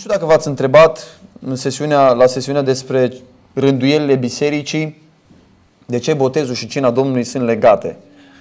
Nu știu dacă v-ați întrebat la sesiunea despre rânduielile bisericii, de ce botezul și cina Domnului sunt legate.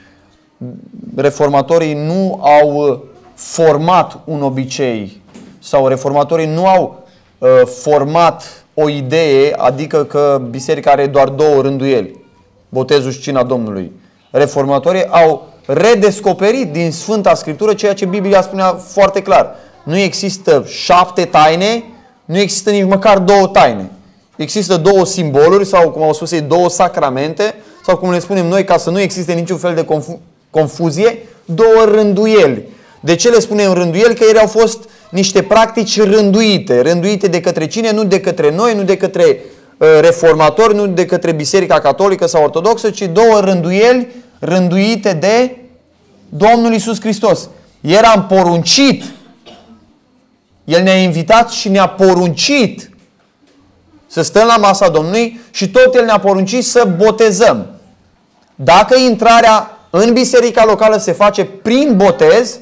Reformatorii nu au format un obicei sau reformatorii nu au format o idee, adică că biserica are doar două rânduieli, botezul și cina Domnului. Reformatorii au redescoperit din Sfânta Scriptură ceea ce Biblia spunea foarte clar. Nu există 7 taine, nu există nici măcar 2 taine. Există 2 simboluri sau, cum au spus ei, 2 sacramente sau, cum le spunem noi, ca să nu existe niciun fel de confuzie, 2 rânduieli. De ce le spunem rânduieli? Că ele au fost niște practici rânduite de către cine? Nu de către noi, nu de către reformatori, nu de către Biserica Catolică sau Ortodoxă, ci 2 rânduieli rânduite de Domnul Iisus Hristos. Era împoruncit. El ne-a invitat și ne-a poruncit să stăm la masa Domnului și tot El ne-a poruncit să botezăm. Dacă intrarea în biserica locală se face prin botez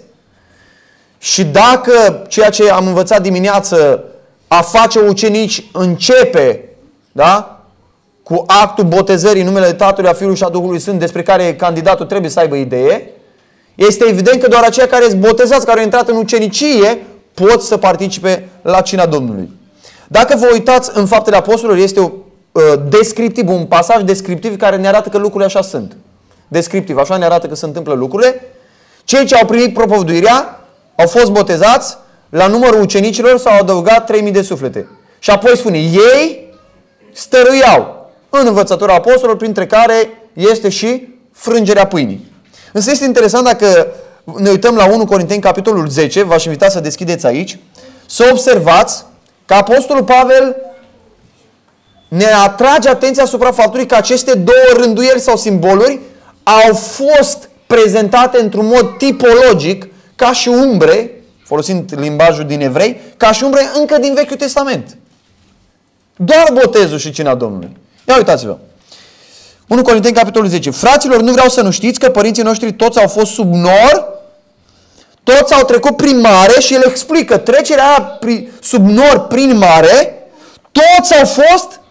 și dacă ceea ce am învățat dimineață, a face ucenici, începe, da, cu actul botezării în numele Tatălui, a Fiului și a Duhului Sfânt, despre care candidatul trebuie să aibă idee, este evident că doar aceia care sunt botezați, care au intrat în ucenicie, pot să participe la cina Domnului. Dacă vă uitați în Faptele Apostolilor, este descriptiv, un pasaj descriptiv care ne arată că lucrurile așa sunt. Descriptiv, așa ne arată că se întâmplă lucrurile. Cei ce au primit propovăduirea au fost botezați, la numărul ucenicilor s-au adăugat 3000 de suflete. Și apoi spune, ei stăruiau în învățătura apostolilor, printre care este și frângerea pâinii. Însă este interesant, dacă ne uităm la 1 Corinteni, capitolul 10, v-aș invita să deschideți aici, să observați că apostolul Pavel ne atrage atenția asupra faptului că aceste 2 rânduieli sau simboluri au fost prezentate într-un mod tipologic, ca și umbre, folosind limbajul din evrei, ca și umbre încă din Vechiul Testament. Doar botezul și cina Domnului. Ia uitați-vă. 1 Corinteni, capitolul 10. Fraților, nu vreau să nu știți că părinții noștri toți au fost sub nor, toți au trecut prin mare și el explică trecerea sub nor prin mare, toți au fost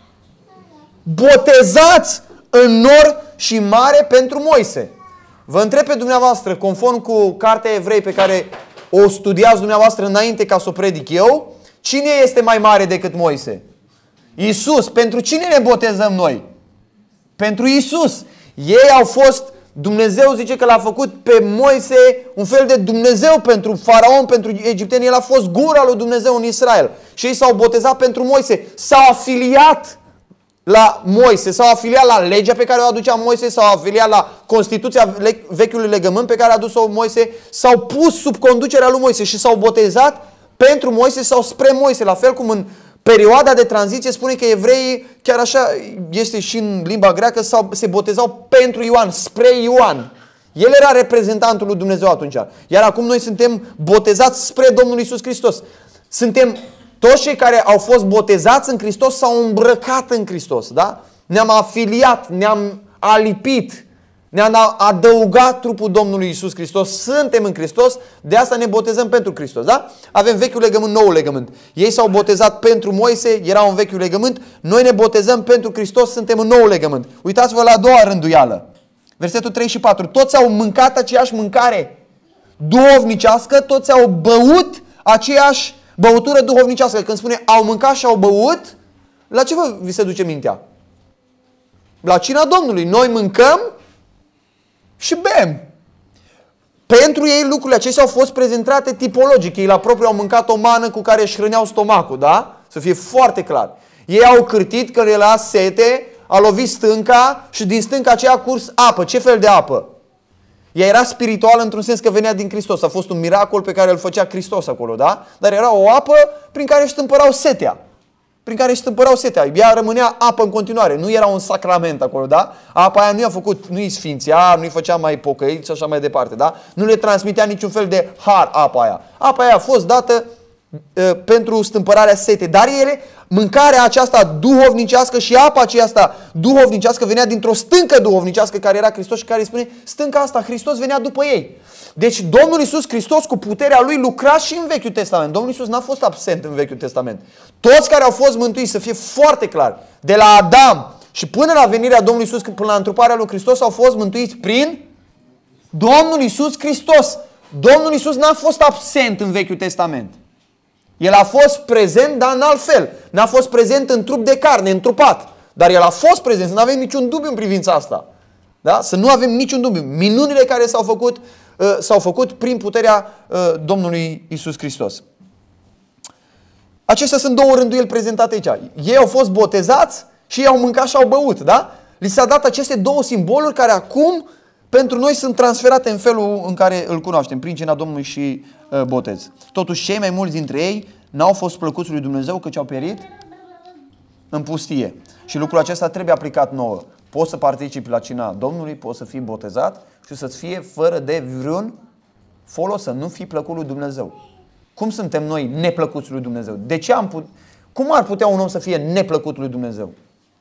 botezați în nor și mare pentru Moise. Vă întreb pe dumneavoastră, conform cu cartea Evrei pe care o studiați dumneavoastră înainte ca să o predic eu, cine este mai mare decât Moise? Iisus. Pentru cine ne botezăm noi? Pentru Iisus. Ei au fost, Dumnezeu zice că l-a făcut pe Moise un fel de Dumnezeu pentru faraon, pentru egipteni. El a fost gura lui Dumnezeu în Israel. Și ei s-au botezat pentru Moise. S-au afiliat la Moise, s-au afiliat la legea pe care o aducea Moise, s-au afiliat la Constituția Vechiului Legământ pe care a adus-o Moise, s-au pus sub conducerea lui Moise și s-au botezat pentru Moise sau spre Moise. La fel cum în perioada de tranziție spune că evreii, chiar așa este și în limba greacă, se botezau pentru Ioan, spre Ioan. El era reprezentantul lui Dumnezeu atunci. Iar acum noi suntem botezați spre Domnul Iisus Hristos. Suntem toți cei care au fost botezați în Hristos s-au îmbrăcat în Hristos, da? Ne-am afiliat, ne-am alipit, ne-am adăugat trupul Domnului Iisus Hristos. Suntem în Hristos, de asta ne botezăm pentru Hristos, da? Avem Vechiul Legământ, Noul Legământ. Ei s-au botezat pentru Moise, erau în Vechiul Legământ. Noi ne botezăm pentru Hristos, suntem în Noul Legământ. Uitați-vă la a doua rânduială. Versetul 3 și 4. Toți au mâncat aceeași mâncare duhovnicească, toți au băut aceeași băutură duhovnicească. Când spune au mâncat și au băut, la ce vi se duce mintea? La cina Domnului. Noi mâncăm și bem. Pentru ei lucrurile acestea au fost prezentate tipologic. Ei la propriu au mâncat o mană cu care își hrăneau stomacul, da? Să fie foarte clar. Ei au cârtit că le era sete, a lovit stânca și din stânca aceea a curs apă. Ce fel de apă? Ea era spirituală într-un sens că venea din Hristos. A fost un miracol pe care îl făcea Hristos acolo, da? Dar era o apă prin care își stâmpărau setea. Ea rămânea apă în continuare. Nu era un sacrament acolo, da? Apa aia nu-i sfințea, nu-i făcea mai pocăiți și așa mai departe, da? Nu le transmitea niciun fel de har apa aia. Apa aia a fost dată pentru stâmpărarea setei, dar ele, mâncarea aceasta duhovnicească și apa aceasta duhovnicească venea dintr-o stâncă duhovnicească care era Hristos și care îi spune, stânca asta, Hristos venea după ei. Deci Domnul Iisus Hristos cu puterea Lui lucra și în Vechiul Testament. Domnul Iisus n-a fost absent în Vechiul Testament. Toți care au fost mântuiți, să fie foarte clar, de la Adam și până la venirea Domnului Iisus, până la întruparea lui Hristos, au fost mântuiți prin Domnul Iisus Hristos. Domnul Iisus n-a fost absent în Vechiul Testament. El a fost prezent, dar în alt fel. N-a fost prezent în trup de carne, întrupat. Dar El a fost prezent, să nu avem niciun dubiu în privința asta. Da? Să nu avem niciun dubiu. Minunile care s-au făcut prin puterea Domnului Iisus Hristos. Acestea sunt două rânduieli prezentate aici. Ei au fost botezați și ei au mâncat și au băut. Da? Li s-a dat aceste două simboluri care acum pentru noi sunt transferate în felul în care îl cunoaștem, prin cina Domnului și botez. Totuși, cei mai mulți dintre ei n-au fost plăcuți lui Dumnezeu, căci au pierit în pustie. Și lucrul acesta trebuie aplicat nouă. Poți să participi la cina Domnului, poți să fii botezat și să-ți fie fără de vreun folos, să nu fii plăcut lui Dumnezeu. Cum suntem noi neplăcuți lui Dumnezeu? Cum ar putea un om să fie neplăcut lui Dumnezeu?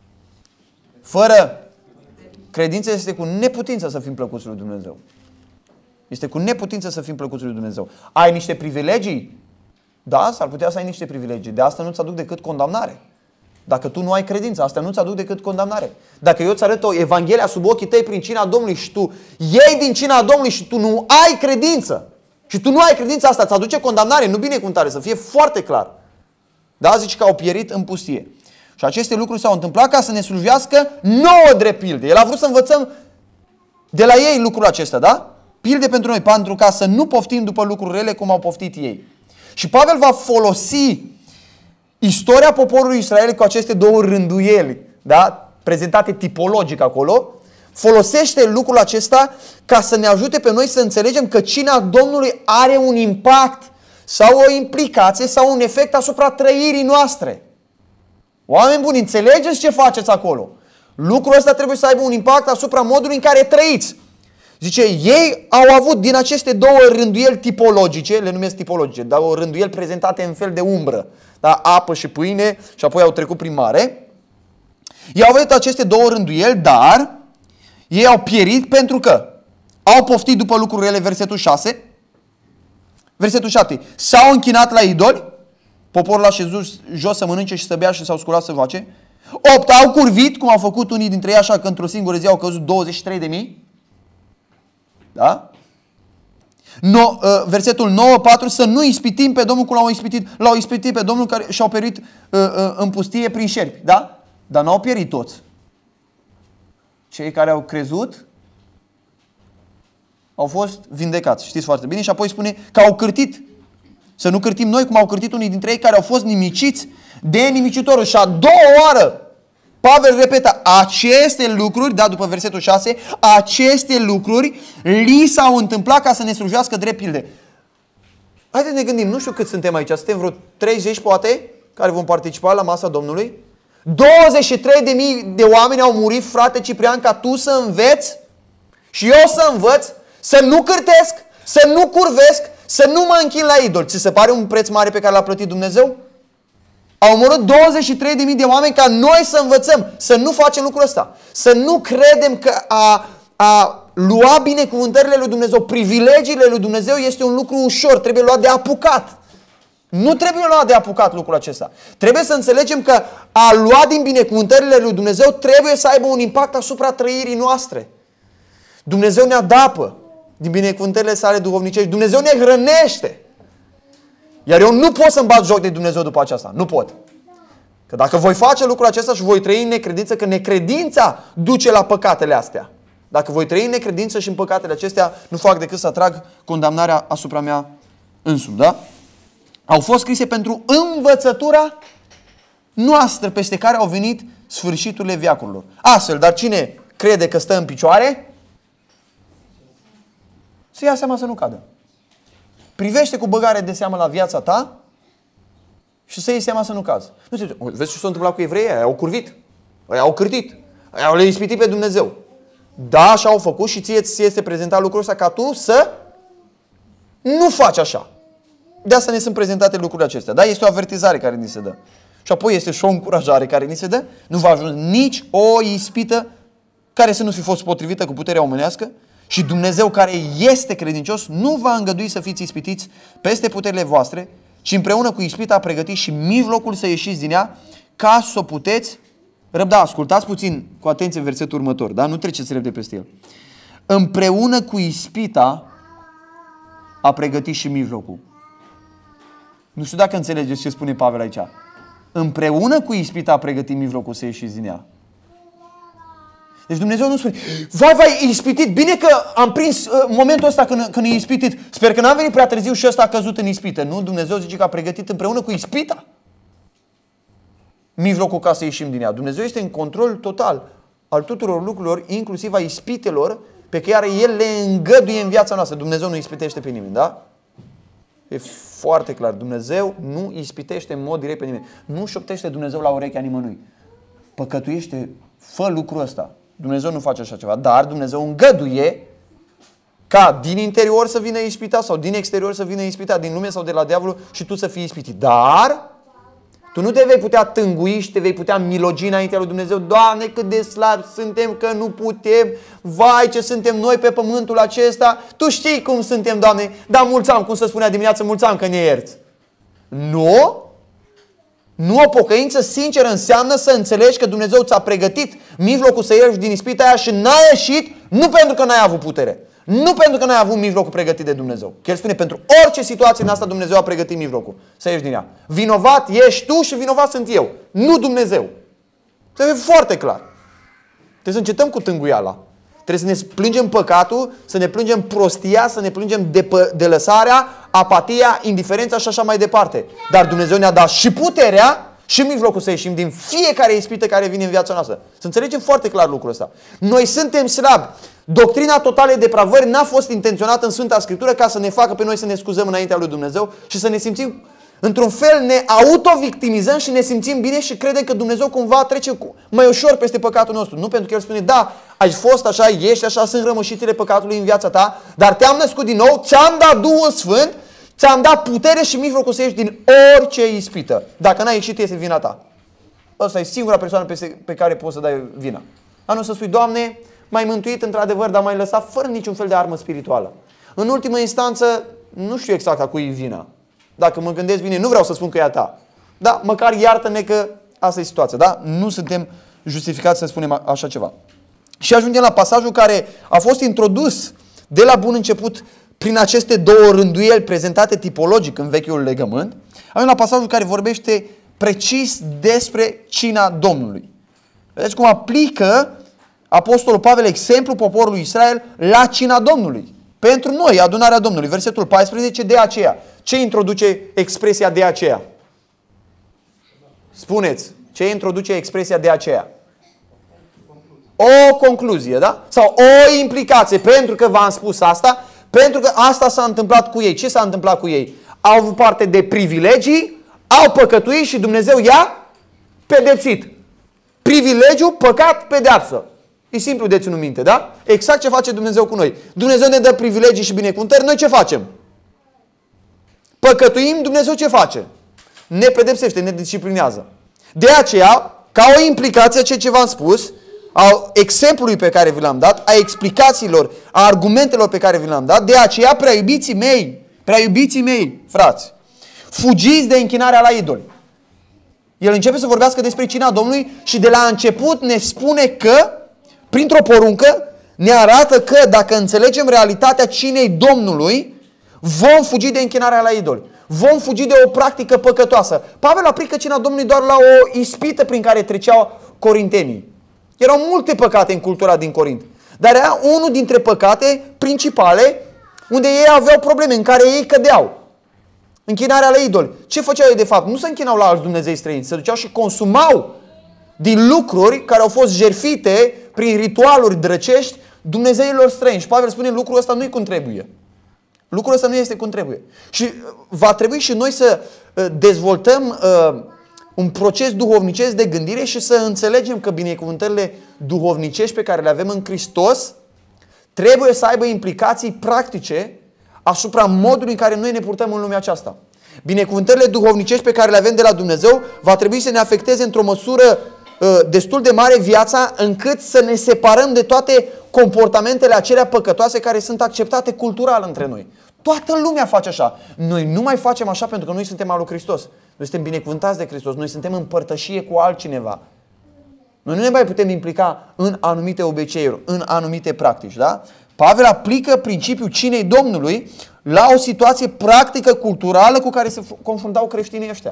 Fără credință este cu neputință să fim plăcuți lui Dumnezeu. Este cu neputință să fim plăcuți lui Dumnezeu. Ai niște privilegii? Da, s-ar putea să ai niște privilegii. De asta nu-ți aduc decât condamnare. Dacă tu nu ai credință, asta nu-ți aduc decât condamnare. Dacă eu îți arăt o Evanghelia sub ochii tăi prin cina Domnului și tu iei din cina Domnului și tu nu ai credință, și tu nu ai credință, asta îți aduce condamnare, nu binecuvântare, să fie foarte clar. Da, zici că au pierit în pustie. Și aceste lucruri s-au întâmplat ca să ne slujească nouă drept pilde. El a vrut să învățăm de la ei lucrul acesta, da? Pilde pentru noi, pentru ca să nu poftim după lucruri rele cum au poftit ei. Și Pavel va folosi istoria poporului Israel cu aceste două rânduieli, da? Prezentate tipologic acolo. Folosește lucrul acesta ca să ne ajute pe noi să înțelegem că cina Domnului are un impact sau o implicație sau un efect asupra trăirii noastre. Oameni buni, înțelegeți ce faceți acolo? Lucrul ăsta trebuie să aibă un impact asupra modului în care trăiți. Zice, ei au avut din aceste două rânduieli tipologice, le numesc tipologice, dar o rânduieli prezentate în fel de umbră, da? Apă și pâine și apoi au trecut prin mare. Ei au avut aceste două rânduieli, dar ei au pierit pentru că au poftit după lucrurile, versetul 6. Versetul 7. S-au închinat la idoli, poporul a șezut jos să mănânce și să bea și s-au sculat să joace. 8. Au curvit, cum au făcut unii dintre ei, așa că într-o singură zi au căzut 23.000. Da? Versetul 9, 4. Să nu ispitim pe Domnul cum l-au ispitit pe Domnul care și-au pierit în pustie prin șerpi. Da? Dar n-au pierit toți. Cei care au crezut au fost vindecați. Știți foarte bine. Și apoi spune că au cârtit. Să nu cârtim noi cum au cârtit unii dintre ei care au fost nimiciți de nimicitorul. Și a doua oară Pavel repetă aceste lucruri, da, după versetul 6, aceste lucruri li s-au întâmplat ca să ne slujească drept pilde. Haideți să ne gândim, nu știu cât suntem aici, suntem vreo 30 poate, care vom participa la masa Domnului. 23.000 de oameni au murit, frate Ciprian, ca tu să înveți și eu să învăț, să nu cârtesc, să nu curvesc, să nu mă închin la idol. Ți se pare un preț mare pe care l-a plătit Dumnezeu? Au omorât 23.000 de oameni ca noi să învățăm, să nu facem lucrul ăsta. Să nu credem că a lua binecuvântările lui Dumnezeu, privilegiile lui Dumnezeu este un lucru ușor, trebuie luat de apucat. Nu trebuie luat de apucat lucrul acesta. Trebuie să înțelegem că a lua din binecuvântările lui Dumnezeu trebuie să aibă un impact asupra trăirii noastre. Dumnezeu ne adapă din binecuvântările sale duhovnicești. Dumnezeu ne hrănește. Iar eu nu pot să-mi bat joc de Dumnezeu după aceasta. Nu pot. Că dacă voi face lucrul acesta și voi trăi în necredință, că necredința duce la păcatele astea. Dacă voi trăi în necredință și în păcatele acestea, nu fac decât să atrag condamnarea asupra mea însumi. Da? Au fost scrise pentru învățătura noastră peste care au venit sfârșiturile veacurilor. Astfel, dar cine crede că stă în picioare, să ia seama să nu cadă. Privește cu băgare de seamă la viața ta și să iei seama să nu cazi. Nu zice, vezi ce s-a întâmplat cu evreii? Aia au curvit, aia au cârtit, aia le-au ispitit pe Dumnezeu. Da, așa au făcut și ție ți este prezentat lucrul ăsta ca tu să nu faci așa. De asta ne sunt prezentate lucrurile acestea. Da? Este o avertizare care ni se dă. Și apoi este și o încurajare care ni se dă. Nu va ajunge nici o ispită care să nu fi fost potrivită cu puterea omenească și Dumnezeu care este credincios nu va îngădui să fiți ispitiți peste puterile voastre, ci împreună cu ispita a pregătit și mijlocul să ieșiți din ea ca să o puteți răbda. Ascultați puțin cu atenție versetul următor, da? Nu treceți repede peste el. Împreună cu ispita a pregătit și mijlocul. Nu știu dacă înțelegeți ce spune Pavel aici. Împreună cu ispita a pregătit mijlocul să ieșiți din ea. Deci Dumnezeu nu spune, vai, ispitit, bine că am prins momentul ăsta când e ispitit. Sper că n-am venit prea târziu și ăsta a căzut în ispită. Nu, Dumnezeu zice că a pregătit împreună cu ispita mijlocul ca să ieșim din ea. Dumnezeu este în control total al tuturor lucrurilor, inclusiv a ispitelor pe care El le îngăduie în viața noastră. Dumnezeu nu ispitește pe nimeni, da? E foarte clar. Dumnezeu nu ispitește în mod direct pe nimeni. Nu șoptește Dumnezeu la urechea nimănui. Păcătuiește, fă lucrul ăsta. Dumnezeu nu face așa ceva, dar Dumnezeu îngăduie ca din interior să vină ispita sau din exterior să vină ispita, din lume sau de la diavolul și tu să fii ispitit. Dar tu nu te vei putea tângui și te vei putea milogi înaintea lui Dumnezeu. Doamne, cât de slabi suntem că nu putem. Vai, ce suntem noi pe pământul acesta. Tu știi cum suntem, Doamne. Dar mulți am, cum se spunea dimineața, mulți am că ne ierți. Nu? Nu, o pocăință sinceră înseamnă să înțelegi că Dumnezeu ți-a pregătit mijlocul să ieși din ispita aia și n-ai ieșit nu pentru că n-ai avut putere. Nu pentru că n-ai avut mijlocul pregătit de Dumnezeu. Că El spune, pentru orice situație în asta Dumnezeu a pregătit mijlocul să ieși din ea. Vinovat ești tu și vinovat sunt eu. Nu Dumnezeu. Trebuie foarte clar. Trebuie să încetăm cu tânguiala. Trebuie să ne plângem păcatul, să ne plângem prostia, să ne plângem delăsarea, apatia, indiferența și așa mai departe. Dar Dumnezeu ne-a dat și puterea și mijlocul să ieșim din fiecare ispită care vine în viața noastră. Să înțelegem foarte clar lucrul ăsta. Noi suntem slabi. Doctrina totalei depravări n-a fost intenționată în Sfânta Scriptură ca să ne facă pe noi să ne scuzăm înaintea lui Dumnezeu și să ne simțim, într-un fel, ne autovictimizăm și ne simțim bine și credem că Dumnezeu cumva trece mai ușor peste păcatul nostru. Nu, pentru că El spune, da, ai fost așa, ești așa, sunt rămășițele păcatului în viața ta, dar te-am născut din nou, ți-am dat Duhul Sfânt, ți-am dat putere și mijlocul să ieși din orice ispită. Dacă n-ai ieșit, este vina ta. Ăsta e singura persoană pe care poți să dai vina. A nu să spui, Doamne, m-ai mântuit într-adevăr, dar m-ai lăsat fără niciun fel de armă spirituală. În ultimă instanță, nu știu exact a cui e vina. Dacă mă gândesc bine, nu vreau să spun că e a ta. Da, măcar iartă-ne că asta e situația. Da? Nu suntem justificați să spunem așa ceva. Și ajungem la pasajul care a fost introdus de la bun început prin aceste două rânduieli prezentate tipologic în Vechiul Legământ. Ajungem la pasajul care vorbește precis despre cina Domnului. Vedeți cum aplică Apostolul Pavel exemplul poporului Israel la cina Domnului. Pentru noi, adunarea Domnului. Versetul 14, de aceea. Ce introduce expresia de aceea? Spuneți, ce introduce expresia de aceea? O concluzie, da? Sau o implicație. Pentru că v-am spus asta, pentru că asta s-a întâmplat cu ei. Ce s-a întâmplat cu ei? Au avut parte de privilegii, au păcătuit și Dumnezeu i-a pedepsit. Privilegiu, păcat, pedeapsă. E simplu de ținut minte, da? Exact ce face Dumnezeu cu noi. Dumnezeu ne dă privilegii și binecuvântări, noi ce facem? Păcătuim, Dumnezeu ce face? Ne pedepsește, ne disciplinează. De aceea, ca o implicație a ceea ce v-am spus, a exemplului pe care vi l-am dat, a explicațiilor, a argumentelor pe care vi le-am dat, de aceea, prea iubiții mei, frați, fugiți de închinarea la idoli. El începe să vorbească despre cina Domnului și de la început ne spune că, printr-o poruncă, ne arată că dacă înțelegem realitatea cinei Domnului, vom fugi de închinarea la idoli. Vom fugi de o practică păcătoasă. Pavel aplică cina Domnului doar la o ispită prin care treceau corintenii. Erau multe păcate în cultura din Corint. Dar era unul dintre păcate principale unde ei aveau probleme, în care ei cădeau. Închinarea la idoli. Ce făceau ei de fapt? Nu se închinau la alți Dumnezei străini, se duceau și consumau din lucruri care au fost jertfite prin ritualuri drăcești dumnezeilor străini. Și Pavel spune, lucrul ăsta nu-i cum trebuie. Lucrul ăsta nu este cum trebuie. Și va trebui și noi să dezvoltăm un proces duhovnicesc de gândire și să înțelegem că binecuvântările duhovnicești pe care le avem în Hristos trebuie să aibă implicații practice asupra modului în care noi ne purtăm în lumea aceasta. Binecuvântările duhovnicești pe care le avem de la Dumnezeu va trebui să ne afecteze într-o măsură destul de mare viața, încât să ne separăm de toate comportamentele acelea păcătoase care sunt acceptate cultural între noi. Toată lumea face așa. Noi nu mai facem așa pentru că noi suntem al lui Hristos. Noi suntem binecuvântați de Hristos. Noi suntem în părtășie cu altcineva. Noi nu ne mai putem implica în anumite obiceiuri, în anumite practici. Da? Pavel aplică principiul cinei Domnului la o situație practică, culturală cu care se confruntau creștinii ăștia.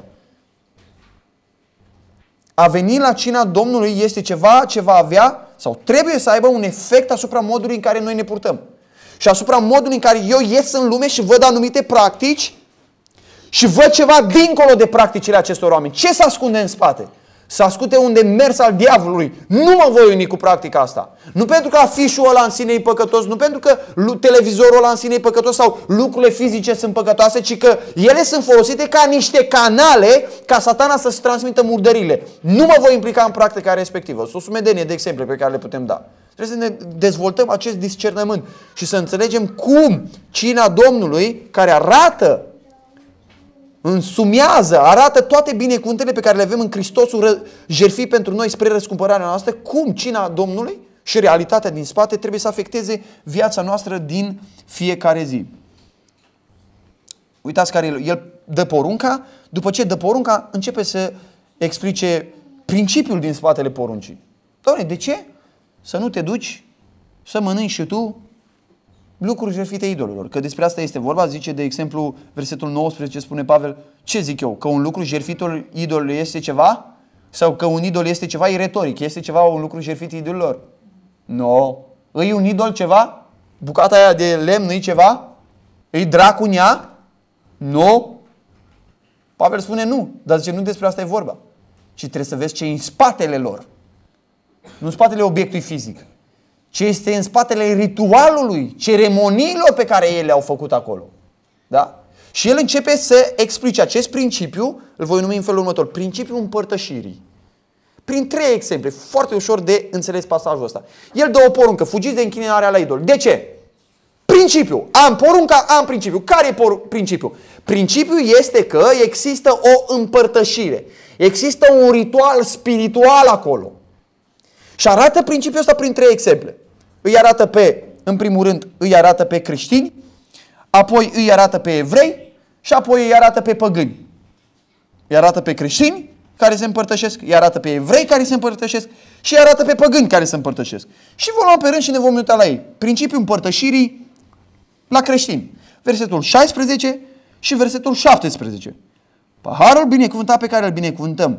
A veni la cina Domnului este ceva ce va avea sau trebuie să aibă un efect asupra modului în care noi ne purtăm. Și asupra modului în care eu ies în lume și văd anumite practici și văd ceva dincolo de practicile acestor oameni. Ce se ascunde în spate? Se ascunde un demers al diavolului. Nu mă voi uni cu practica asta. Nu pentru că afișul ăla în sine e păcătos, nu pentru că televizorul ăla în sine e păcătos sau lucrurile fizice sunt păcătoase, ci că ele sunt folosite ca niște canale ca Satana să-și transmită murdările. Nu mă voi implica în practica respectivă. Sunt o sumedenie de exemple pe care le putem da. Trebuie să ne dezvoltăm acest discernământ și să înțelegem cum cina Domnului, care arată, însumează, arată toate binecuvântările pe care le avem în Hristosul jertfit pentru noi spre răscumpărarea noastră, cum cina Domnului și realitatea din spate trebuie să afecteze viața noastră din fiecare zi. Uitați care el dă porunca, după ce dă porunca, începe să explice principiul din spatele poruncii. Doamne, de ce? Să nu te duci să mănânci și tu lucruri jertfite idolilor. Că despre asta este vorba. Zice, de exemplu, versetul 19 spune Pavel, ce zic eu? Că un lucru jertfit idolului este ceva? Sau că un idol este ceva? E retoric. Este ceva un lucru jertfit idolilor? Nu. Îi un idol ceva? Bucata aia de lemn nu-i ceva? Îi dracu în ea? Nu. Pavel spune nu. Dar zice, nu despre asta e vorba. Ci trebuie să vezi ce e în spatele lor. Nu în spatele obiectului fizic. Ce este în spatele ritualului, ceremoniilor pe care ei le-au făcut acolo. Da? Și el începe să explice acest principiu, îl voi numi în felul următor, principiul împărtășirii. Prin 3 exemple, foarte ușor de înțeles pasajul ăsta. El dă o poruncă, fugiți de închinarea la idol. De ce? Principiu. Am porunca, am principiu. Care e principiul? Principiul este că există o împărtășire. Există un ritual spiritual acolo. Și arată principiul ăsta prin 3 exemple. Îi arată în primul rând, îi arată pe creștini, apoi îi arată pe evrei și apoi îi arată pe păgâni. Îi arată pe creștini care se împărtășesc, îi arată pe evrei care se împărtășesc și îi arată pe păgâni care se împărtășesc. Și vom lua pe rând și ne vom uita la ei. Principiul împărtășirii la creștini. Versetul 16 și versetul 17. Paharul binecuvântat pe care îl binecuvântăm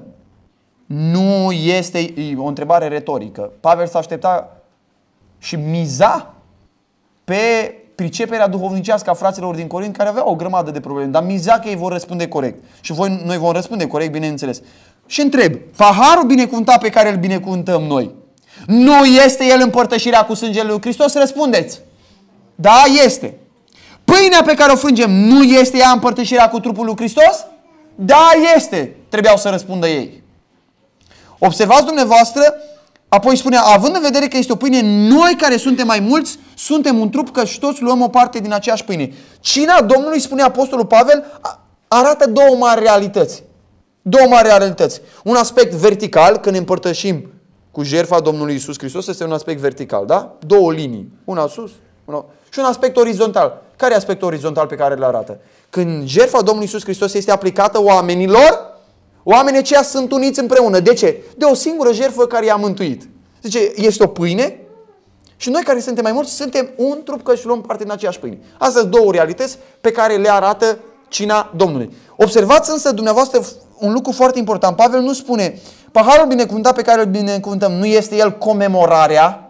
nu este o întrebare retorică. Pavel s-a aștepta și miza pe priceperea duhovnicească a fraților din Corint, care aveau o grămadă de probleme, dar miza că ei vor răspunde corect. Și noi vom răspunde corect, bineînțeles. Și întreb, paharul binecuvântat pe care îl binecuvântăm noi, nu este el împărtășirea cu sângele lui Hristos? Răspundeți. Da, este. Pâinea pe care o frângem, nu este ea împărtășirea cu trupul lui Hristos? Da, este. Trebuiau să răspundă ei. Observați dumneavoastră, apoi spunea, având în vedere că este o pâine, noi care suntem mai mulți, suntem un trup, că și toți luăm o parte din aceeași pâine. Cina Domnului, spune Apostolul Pavel, arată două mari realități. Două mari realități. Un aspect vertical, când ne împărtășim cu jertfa Domnului Iisus Hristos, este un aspect vertical, da? Două linii, una sus, una... Și un aspect orizontal. Care e aspectul orizontal pe care îl arată? Când jertfa Domnului Iisus Hristos este aplicată oamenilor, oamenii aceia sunt uniți împreună. De ce? De o singură jertfă care i-a mântuit. Zice, este o pâine și noi care suntem mai mulți suntem un trup, că și luăm parte din aceeași pâine. Astea sunt două realități pe care le arată cina Domnului. Observați însă dumneavoastră un lucru foarte important. Pavel nu spune, paharul binecuvântat pe care îl binecuvântăm, nu este el comemorarea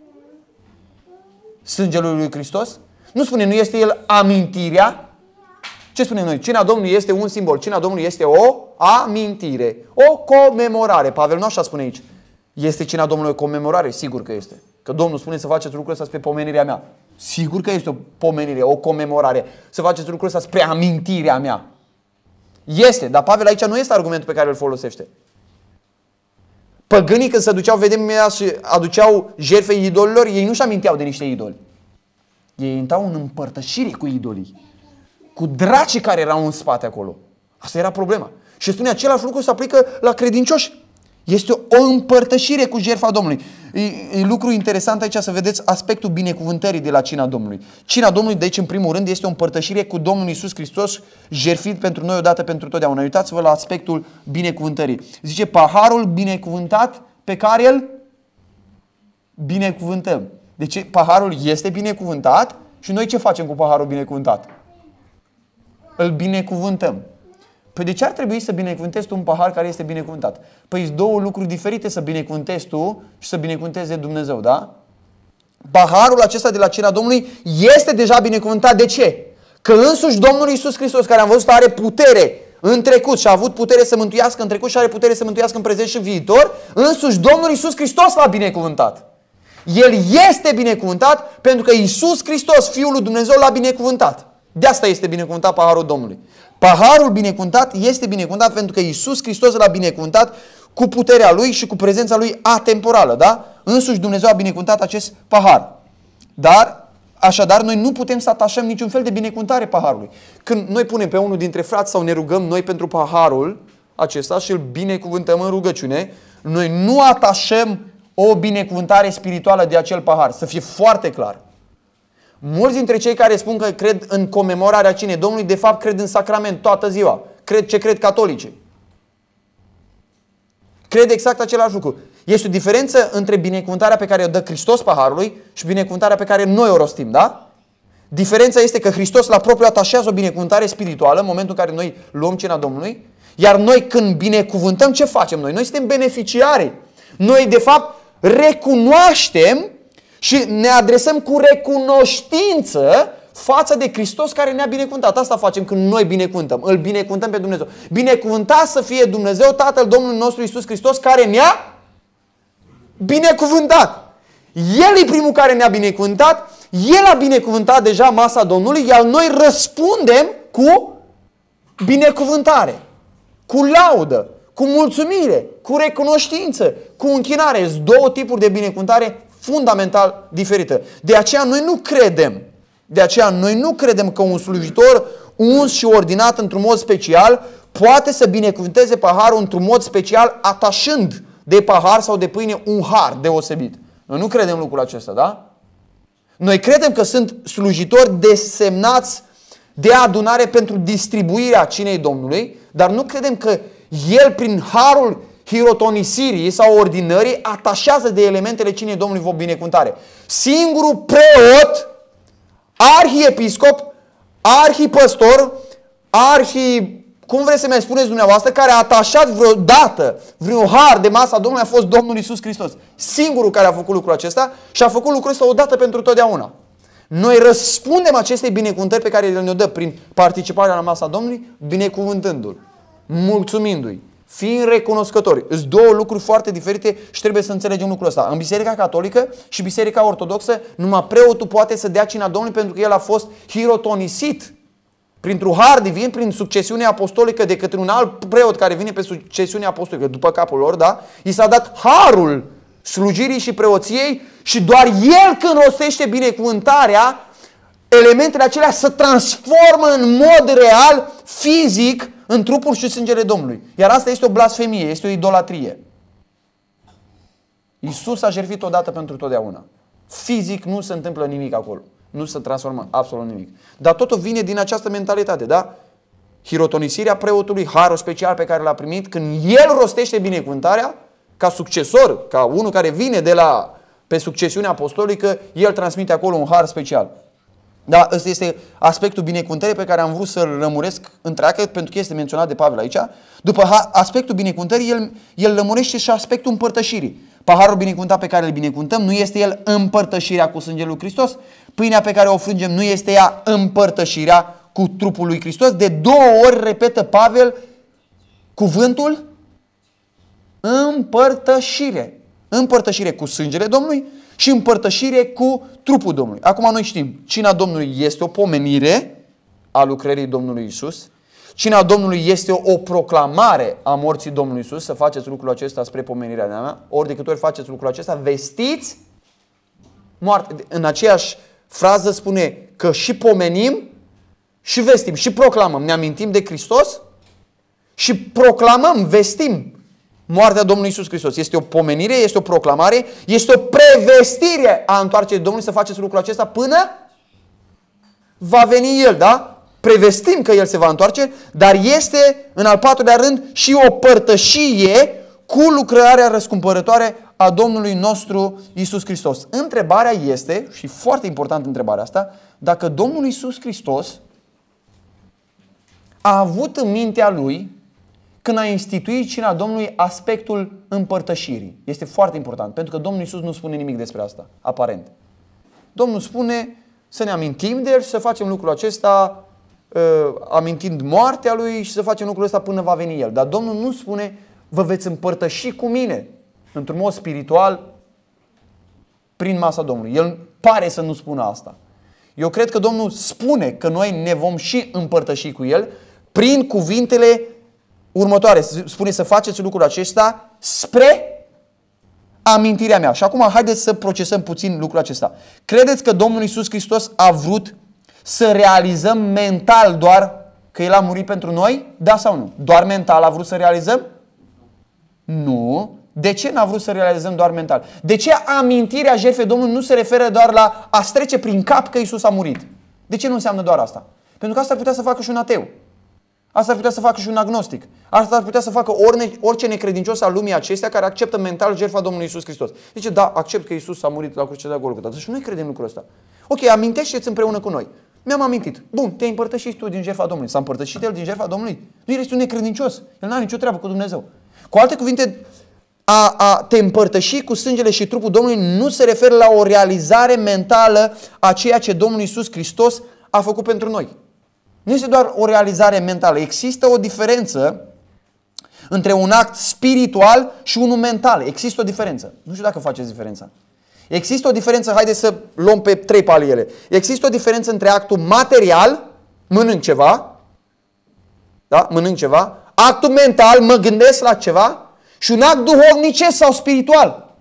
sângelui lui Hristos? Nu spune, nu este el amintirea? Ce spunem noi? Cina Domnului este un simbol. Cina Domnului este o amintire. O comemorare. Pavel nu așa spune aici. Este cina Domnului o comemorare? Sigur că este. Că Domnul spune să faceți lucrul ăsta spre pomenirea mea. Sigur că este o pomenire, o comemorare. Să faceți lucrul ăsta spre amintirea mea. Este. Dar Pavel aici nu este argumentul pe care îl folosește. Păgânii când se duceau, vedem și aduceau jertfe idolilor, ei nu-și aminteau de niște idoli. Ei intrau în împărtășire cu idolii. cu dracii care erau în spate acolo. Asta era problema. Și spune, același lucru se aplică la credincioși. Este o împărtășire cu jertfa Domnului. E lucru interesant aici să vedeți aspectul binecuvântării de la cina Domnului. Cina Domnului, deci, în primul rând, este o împărtășire cu Domnul Iisus Hristos, jertfit pentru noi odată pentru totdeauna. Uitați-vă la aspectul binecuvântării. Zice, paharul binecuvântat pe care îl binecuvântăm. Deci paharul este binecuvântat și noi ce facem cu paharul binecuvântat? Îl binecuvântăm. Păi de ce ar trebui să binecuvântezi tu un pahar care este binecuvântat? Păi sunt două lucruri diferite, să binecuvântezi tu și să binecuvânteze Dumnezeu, da? Paharul acesta de la cina Domnului este deja binecuvântat. De ce? Că însuși Domnul Iisus Hristos, care am văzut are putere în trecut și a avut putere să mântuiască în trecut și are putere să mântuiască în prezent și în viitor, însuși Domnul Iisus Hristos l-a binecuvântat. El este binecuvântat pentru că Iisus Hristos, Fiul lui Dumnezeu, l-a binecuvântat. De asta este binecuvântat paharul Domnului. Paharul binecuvântat este binecuvântat pentru că Iisus Hristos l-a binecuvântat cu puterea Lui și cu prezența Lui atemporală. Da? Însuși Dumnezeu a binecuvântat acest pahar. Așadar, noi nu putem să atașăm niciun fel de binecuvântare paharului. Când noi punem pe unul dintre frați sau ne rugăm noi pentru paharul acesta și îl binecuvântăm în rugăciune, noi nu atașăm o binecuvântare spirituală de acel pahar. Să fie foarte clar. Mulți dintre cei care spun că cred în comemorarea cinei Domnului, de fapt cred în sacrament toată ziua. Cred catolice. Cred exact același lucru. Este o diferență între binecuvântarea pe care o dă Hristos paharului și binecuvântarea pe care noi o rostim, da? Diferența este că Hristos la propriu atașează o binecuvântare spirituală în momentul în care noi luăm cina Domnului, iar noi când binecuvântăm, ce facem noi? Noi suntem beneficiari. Noi de fapt recunoaștem și ne adresăm cu recunoștință față de Hristos care ne-a binecuvântat. Asta facem când noi binecuvântăm. Îl binecuvântăm pe Dumnezeu. Binecuvântat să fie Dumnezeu, Tatăl Domnului nostru Iisus Hristos, care ne-a binecuvântat. El e primul care ne-a binecuvântat. El a binecuvântat deja masa Domnului, iar noi răspundem cu binecuvântare, cu laudă, cu mulțumire, cu recunoștință, cu închinare. Sunt două tipuri de binecuvântare fundamental diferită. De aceea noi nu credem că un slujitor uns și ordinat într-un mod special poate să binecuvânteze paharul într-un mod special, atașând de pahar sau de pâine un har deosebit. Noi nu credem lucrul acesta, da? Noi credem că sunt slujitori desemnați de adunare pentru distribuirea cinei Domnului, dar nu credem că el, prin harul hirotonisirii sau ordinării, atașează de elementele cinei Domnului o binecuvântare. Singurul preot, arhiepiscop, arhipăstor, cum vreți să mai spuneți dumneavoastră, care a atașat vreodată vreun har de masa Domnului a fost Domnul Iisus Hristos. Singurul care a făcut lucrul acesta și a făcut lucrul ăsta odată pentru totdeauna. Noi răspundem acestei binecuvântări pe care El ne-o dă prin participarea la masa Domnului, binecuvântându-L, mulțumindu-i, fiind recunoscători. Sunt două lucruri foarte diferite și trebuie să înțelegem lucrul ăsta. În Biserica Catolică și Biserica Ortodoxă, numai preotul poate să dea cina Domnului pentru că el a fost hirotonisit printr-un har divin, prin succesiune apostolică de către un alt preot care vine pe succesiune apostolică, după capul lor, da? I s-a dat harul slujirii și preoției și doar el, când rostește binecuvântarea, elementele acelea se transformă în mod real, fizic, în trupul și sângele Domnului. Iar asta este o blasfemie, este o idolatrie. Iisus a jertfit odată pentru totdeauna. Fizic nu se întâmplă nimic acolo. Nu se transformă absolut nimic. Dar totul vine din această mentalitate, da? Hirotonisirea preotului, harul special pe care l-a primit, când el rostește binecuvântarea, ca succesor, ca unul care vine pe succesiunea apostolică, el transmite acolo un har special. Da, ăsta este aspectul binecuvântării pe care am vrut să-l lămuresc întreagă, pentru că este menționat de Pavel aici. După aspectul binecuvântării, el lămurește și aspectul împărtășirii. Paharul binecuvântat pe care îl binecuvântăm, nu este el împărtășirea cu sângele lui Hristos? Pâinea pe care o frângem, nu este ea împărtășirea cu trupul lui Hristos? De două ori repetă Pavel cuvântul împărtășire. Împărtășire cu sângele Domnului și împărtășire cu trupul Domnului. Acum noi știm, cina Domnului este o pomenire a lucrării Domnului Iisus. Cina Domnului este o proclamare a morții Domnului Iisus. Să faceți lucrul acesta spre pomenirea mea. Ori de câte ori faceți lucrul acesta, vestiți moarte. În aceeași frază spune că și pomenim și vestim și proclamăm. Ne amintim de Hristos și proclamăm, vestim moartea Domnului Iisus Hristos. Este o pomenire, este o proclamare, este o prevestire a întoarcerii Domnului, să faceți lucrul acesta până va veni El, da? Prevestim că El se va întoarce, dar este, în al patrulea rând, și o părtășie cu lucrarea răscumpărătoare a Domnului nostru Iisus Hristos. Întrebarea este, și foarte important întrebarea asta, dacă Domnul Iisus Hristos a avut în mintea Lui, când a instituit cina Domnului, aspectul împărtășirii. Este foarte important, pentru că Domnul Iisus nu spune nimic despre asta, aparent. Domnul spune să ne amintim de El și să facem lucrul acesta amintind moartea Lui și să facem lucrul ăsta până va veni El. Dar Domnul nu spune, vă veți împărtăși cu mine într-un mod spiritual prin masa Domnului. El pare să nu spună asta. Eu cred că Domnul spune că noi ne vom și împărtăși cu El prin cuvintele următoare. Spune să faceți lucrul acesta spre amintirea mea. Și acum haideți să procesăm puțin lucrul acesta. Credeți că Domnul Iisus Hristos a vrut să realizăm mental doar că El a murit pentru noi? Da sau nu? Doar mental a vrut să realizăm? Nu. De ce n-a vrut să realizăm doar mental? De ce amintirea jertfei Domnului nu se referă doar la a trece prin cap că Iisus a murit? De ce nu înseamnă doar asta? Pentru că asta ar putea să facă și un ateu. Asta ar putea să facă și un agnostic. Asta ar putea să facă orice necredincios al lumii acestea care acceptă mental jertfa Domnului Iisus Hristos. Zice, da, accept că Iisus a murit la crucea de Golgota. Dar și noi credem lucrul ăsta. Ok, amintește-ți împreună cu noi. Mi-am amintit. Bun, te-ai împărtășit tu din jertfa Domnului. S-a împărtășit El din jertfa Domnului? Nu ești un necredincios. El n-are nicio treabă cu Dumnezeu. Cu alte cuvinte, a te împărtăși cu sângele și trupul Domnului nu se referă la o realizare mentală a ceea ce Domnul Iisus Hristos a făcut pentru noi. Nu este doar o realizare mentală. Există o diferență între un act spiritual și unul mental. Există o diferență. Nu știu dacă faceți diferența. Există o diferență, haideți să luăm pe 3 paliere. Există o diferență între actul material, mănânc ceva, da? Mănânc ceva, actul mental, mă gândesc la ceva, și un act duhovnicesc sau spiritual.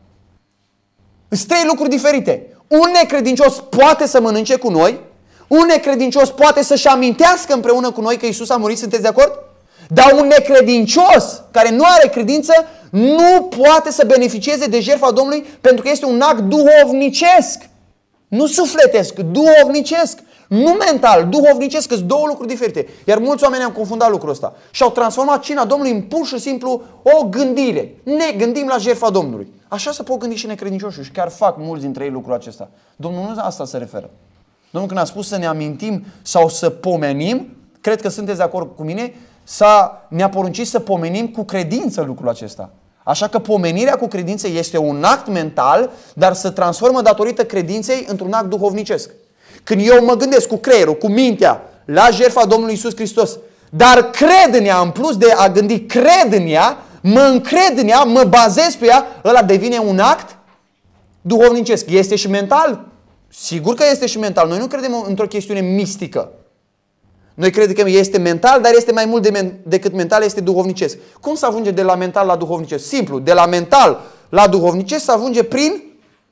Sunt 3 lucruri diferite. Un necredincios poate să mănânce cu noi, un necredincios poate să-și amintească împreună cu noi că Iisus a murit, sunteți de acord? Dar un necredincios care nu are credință nu poate să beneficieze de jertfa Domnului pentru că este un act duhovnicesc. Nu sufletesc, duhovnicesc. Nu mental, duhovnicesc, sunt 2 lucruri diferite. Iar mulți oameni au confundat lucrul ăsta și au transformat cina Domnului în pur și simplu o gândire. Ne gândim la jertfa Domnului. Așa se pot gândi și necredincioșii și chiar fac mulți dintre ei lucrul acesta. Domnul nu asta se referă. Domnul când a spus să ne amintim sau să pomenim, cred că sunteți de acord cu mine, ne-a poruncit să pomenim cu credință lucrul acesta. Așa că pomenirea cu credință este un act mental, dar se transformă datorită credinței într-un act duhovnicesc. Când eu mă gândesc cu creierul, cu mintea, la jertfa Domnului Iisus Hristos, dar cred în ea, în plus de a gândi, cred în ea, mă încred în ea, mă bazez pe ea, ăla devine un act duhovnicesc. Este și mental? Sigur că este și mental. Noi nu credem într-o chestiune mistică. Noi credem că este mental, dar este mai mult decât mental, este duhovnicesc. Cum se ajunge de la mental la duhovnicesc? Simplu, de la mental la duhovnicesc se ajunge prin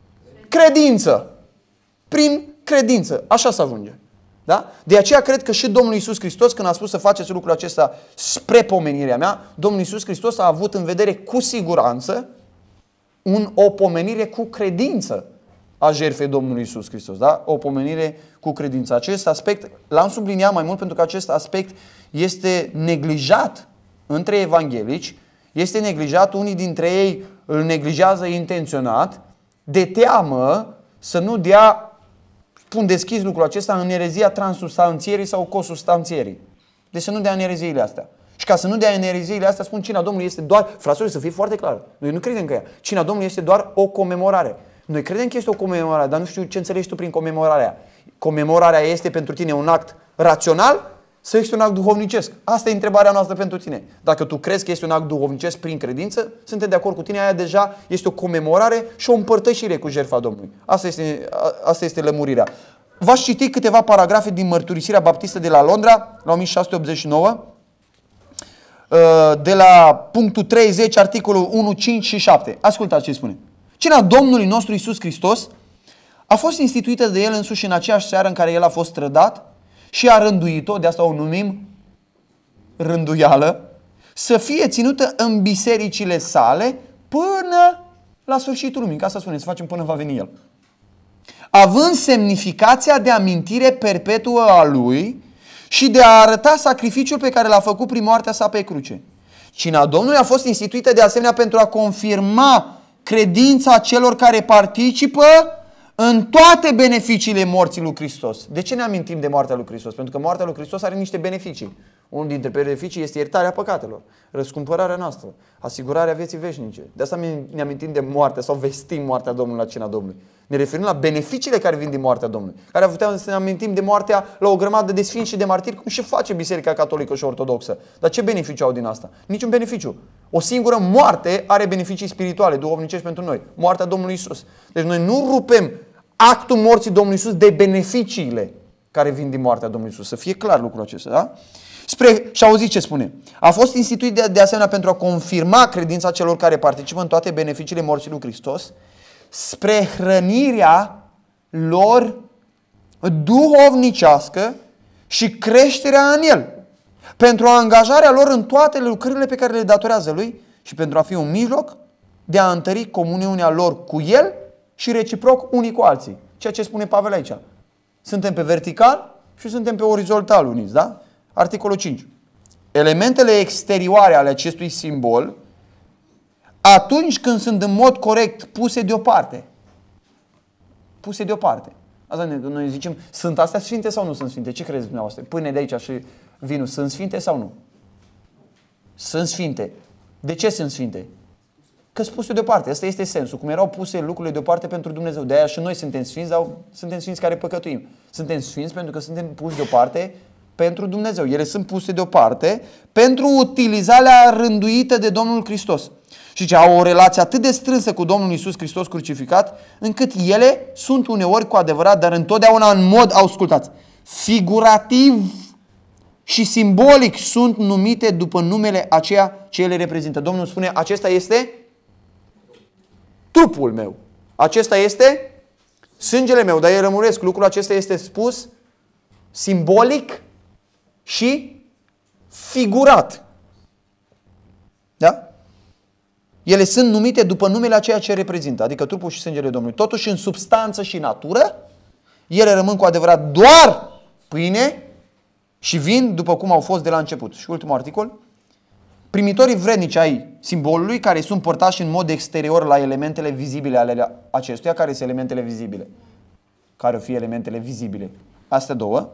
credință. Prin credință. Așa se ajunge. Da? De aceea cred că și Domnul Iisus Hristos, când a spus să faceți lucrul acesta spre pomenirea mea, Domnul Iisus Hristos a avut în vedere cu siguranță o pomenire cu credință a jertfei Domnului Iisus Hristos. Da? O pomenire cu credință. Acest aspect l-am subliniat mai mult pentru că acest aspect este neglijat între evanghelici, este neglijat, unii dintre ei îl neglijează intenționat, de teamă să nu dea, spun deschis lucrul acesta, în erezia transubstanțierii sau consubstanțierii. Deci să nu dea în ereziile astea. Și ca să nu dea în ereziile astea, spun cina Domnului este doar, fraților, să fie foarte clar, noi nu credem că ea. Cina Domnului este doar o comemorare. Noi credem că este o comemorare, dar nu știu ce înțelegi tu prin comemorarea. Comemorarea este pentru tine un act rațional sau este un act duhovnicesc? Asta e întrebarea noastră pentru tine. Dacă tu crezi că este un act duhovnicesc prin credință, suntem de acord cu tine, aia deja este o comemorare și o împărtășire cu jertfa Domnului. Asta este lămurirea. V-aș citi câteva paragrafe din Mărturisirea Baptistă de la Londra, la 1689, de la punctul 30, articolul 1, 5 și 7. Ascultați ce spune. Cina Domnului nostru Iisus Hristos a fost instituită de El însuși în aceeași seară în care El a fost trădat și a rânduit-o, de asta o numim rânduială, să fie ținută în bisericile sale până la sfârșitul lumii. Ca asta spune, să facem până va veni El. Având semnificația de amintire perpetuă a Lui și de a arăta sacrificiul pe care l-a făcut prin moartea sa pe cruce. Cina Domnului a fost instituită de asemenea pentru a confirma credința celor care participă în toate beneficiile morții lui Hristos. De ce ne amintim de moartea lui Hristos? Pentru că moartea lui Hristos are niște beneficii. Unul dintre beneficii este iertarea păcatelor, răscumpărarea noastră, asigurarea vieții veșnice. De asta ne amintim de moarte sau vestim moartea Domnului la cina Domnului. Ne referim la beneficiile care vin din moartea Domnului. Care ar putea să ne amintim de moartea la o grămadă de sfinți și de martiri, cum și face Biserica Catolică și Ortodoxă. Dar ce beneficiu au din asta? Niciun beneficiu. O singură moarte are beneficii spirituale, duhovnicești pentru noi. Moartea Domnului Isus. Deci noi nu rupem actul morții Domnului Isus de beneficiile care vin din moartea Domnului Isus. Să fie clar lucrul acesta, da? Și auziți ce spune. A fost instituit de asemenea pentru a confirma credința celor care participă în toate beneficiile morții lui Hristos, spre hrănirea lor duhovnicească și creșterea în El, pentru angajarea lor în toate lucrările pe care le datorează Lui și pentru a fi un mijloc de a întări comuniunea lor cu El și reciproc unii cu alții. Ceea ce spune Pavel aici. Suntem pe vertical și suntem pe orizontal uniți, da? Articolul 5. Elementele exterioare ale acestui simbol, atunci când sunt în mod corect puse deoparte. Puse deoparte. Asta noi zicem, sunt astea sfinte sau nu sunt sfinte? Ce credeți dumneavoastră? Pâine de aici și vinul, sunt sfinte sau nu? Sunt sfinte. De ce sunt sfinte? Că sunt puse deoparte. Asta este sensul. Cum erau puse lucrurile deoparte pentru Dumnezeu. De aia și noi suntem sfinți, dar suntem sfinți care păcătuim. Suntem sfinți pentru că suntem puși deoparte pentru Dumnezeu. Ele sunt puse deoparte pentru utilizarea rânduită de Domnul Hristos. Și ce au o relație atât de strânsă cu Domnul Iisus Hristos crucificat, încât ele sunt uneori cu adevărat, dar întotdeauna în mod, ascultați, figurativ și simbolic sunt numite după numele aceea ce ele reprezintă. Domnul spune, acesta este trupul meu. Acesta este sângele meu. Dar ei rămuresc. Lucrul acesta este spus simbolic și figurat. Da? Ele sunt numite după numele aceea ce reprezintă, adică trupul și sângele Domnului. Totuși, în substanță și natură, ele rămân cu adevărat doar pâine și vin după cum au fost de la început. Și ultimul articol. Primitorii vrednici ai simbolului, care sunt părtași în mod exterior la elementele vizibile ale acestuia, care sunt elementele vizibile. Care o fi elementele vizibile? Astea două.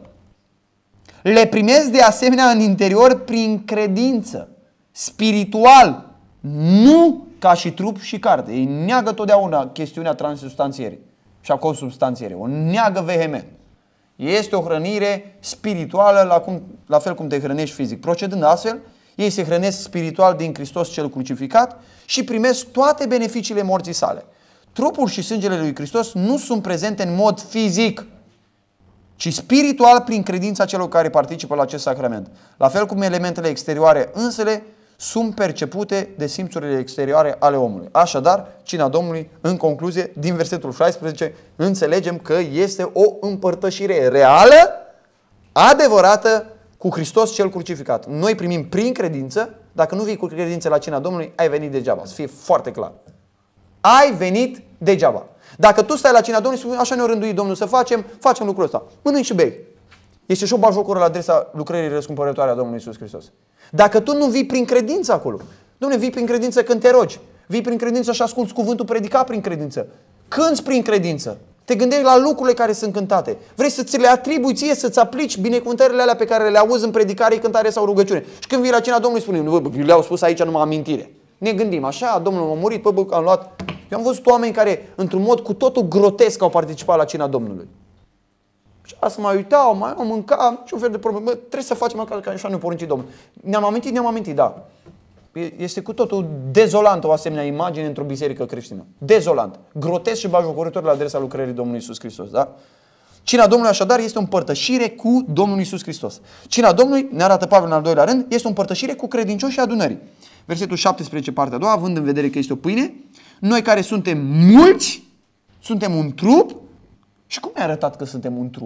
Le primesc de asemenea în interior prin credință, spiritual, nu ca și trup și carte. Ei neagă totdeauna chestiunea transubstanțierii și a consubstanțierii. O neagă vehement. Este o hrănire spirituală la fel cum te hrănești fizic. Procedând astfel, ei se hrănesc spiritual din Hristos cel crucificat și primesc toate beneficiile morții sale. Trupul și sângele lui Hristos nu sunt prezente în mod fizic, ci spiritual prin credința celor care participă la acest sacrament. La fel cum elementele exterioare însele sunt percepute de simțurile exterioare ale omului. Așadar, cina Domnului, în concluzie, din versetul 16, înțelegem că este o împărtășire reală, adevărată, cu Hristos cel crucificat. Noi primim prin credință. Dacă nu vii cu credință la cina Domnului, ai venit degeaba. Să fie foarte clar. Ai venit degeaba. Dacă tu stai la cina Domnului și spui, așa ne-a rânduit Domnul să facem lucrul ăsta. Mănânci și bei. Este și o bajocoră la adresa lucrării răscumpărătoare a Domnului Iisus Hristos. Dacă tu nu vii prin credință acolo, Dom'le, vii prin credință când te rogi, vii prin credință și asculți cuvântul predicat prin credință, cânți prin credință, te gândești la lucrurile care sunt cântate, vrei să ți le atribui ție, să-ți aplici binecuvântările alea pe care le auzi în predicare, cântare sau rugăciune. Și când vii la cina Domnului, spune, le-au spus aici numai amintire. Ne gândim, așa, Domnul a murit, am luat. Eu am văzut oameni care, într-un mod cu totul grotesc, au participat la cina Domnului. Și asta mai uitau, mai am mâncat, niciun fel de problemă. Trebuie să facem acolo, că așa ne-a poruncit Domnul. Ne-am amintit, da. Este cu totul dezolant o asemenea imagine într-o biserică creștină. Dezolant. Grotesc și bajocorător la adresa lucrării Domnului Iisus Hristos. Da? Cina Domnului așadar este o împărtășire cu Domnul Iisus Hristos. Cina Domnului, ne arată Pavel în al doilea rând, este o împărtășire cu credincioșii adunării. Versetul 17, partea a doua, având în vedere că este o pâine, noi care suntem mulți, suntem un trup. Și cum ne-a arătat că suntem un trup?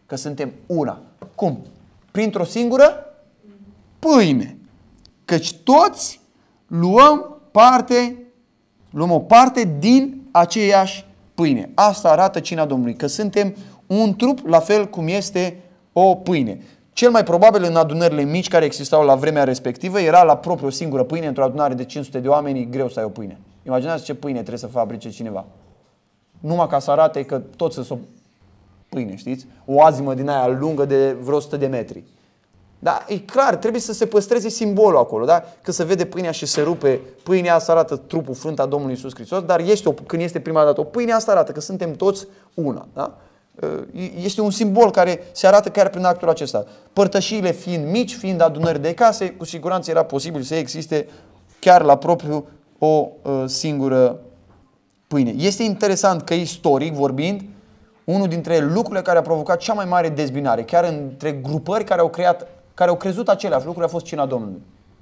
că suntem una. Cum? Printr-o singură pâine. Căci toți luăm o parte din aceeași pâine. Asta arată cina Domnului, că suntem un trup la fel cum este o pâine. Cel mai probabil în adunările mici care existau la vremea respectivă era la propriu o singură pâine. Într-o adunare de 500 de oameni e greu să ai o pâine. Imaginați ce pâine trebuie să fabrice cineva. Numai ca să arate că toți sunt o pâine, știți? O azimă din aia lungă de vreo 100 de metri. Da, e clar, trebuie să se păstreze simbolul acolo, da? Că se vede pâinea și se rupe pâinea, asta arată trupul, frunta Domnului Iisus Hristos, dar când este prima dată o pâine, asta arată că suntem toți una, da? Este un simbol care se arată chiar prin actul acesta. Părtășiile fiind mici, fiind adunări de case, cu siguranță era posibil să existe chiar la propriu o singură pâine. Este interesant că istoric vorbind, unul dintre lucrurile care a provocat cea mai mare dezbinare, chiar între grupări care au crezut aceleași lucruri, a fost cina Domnului.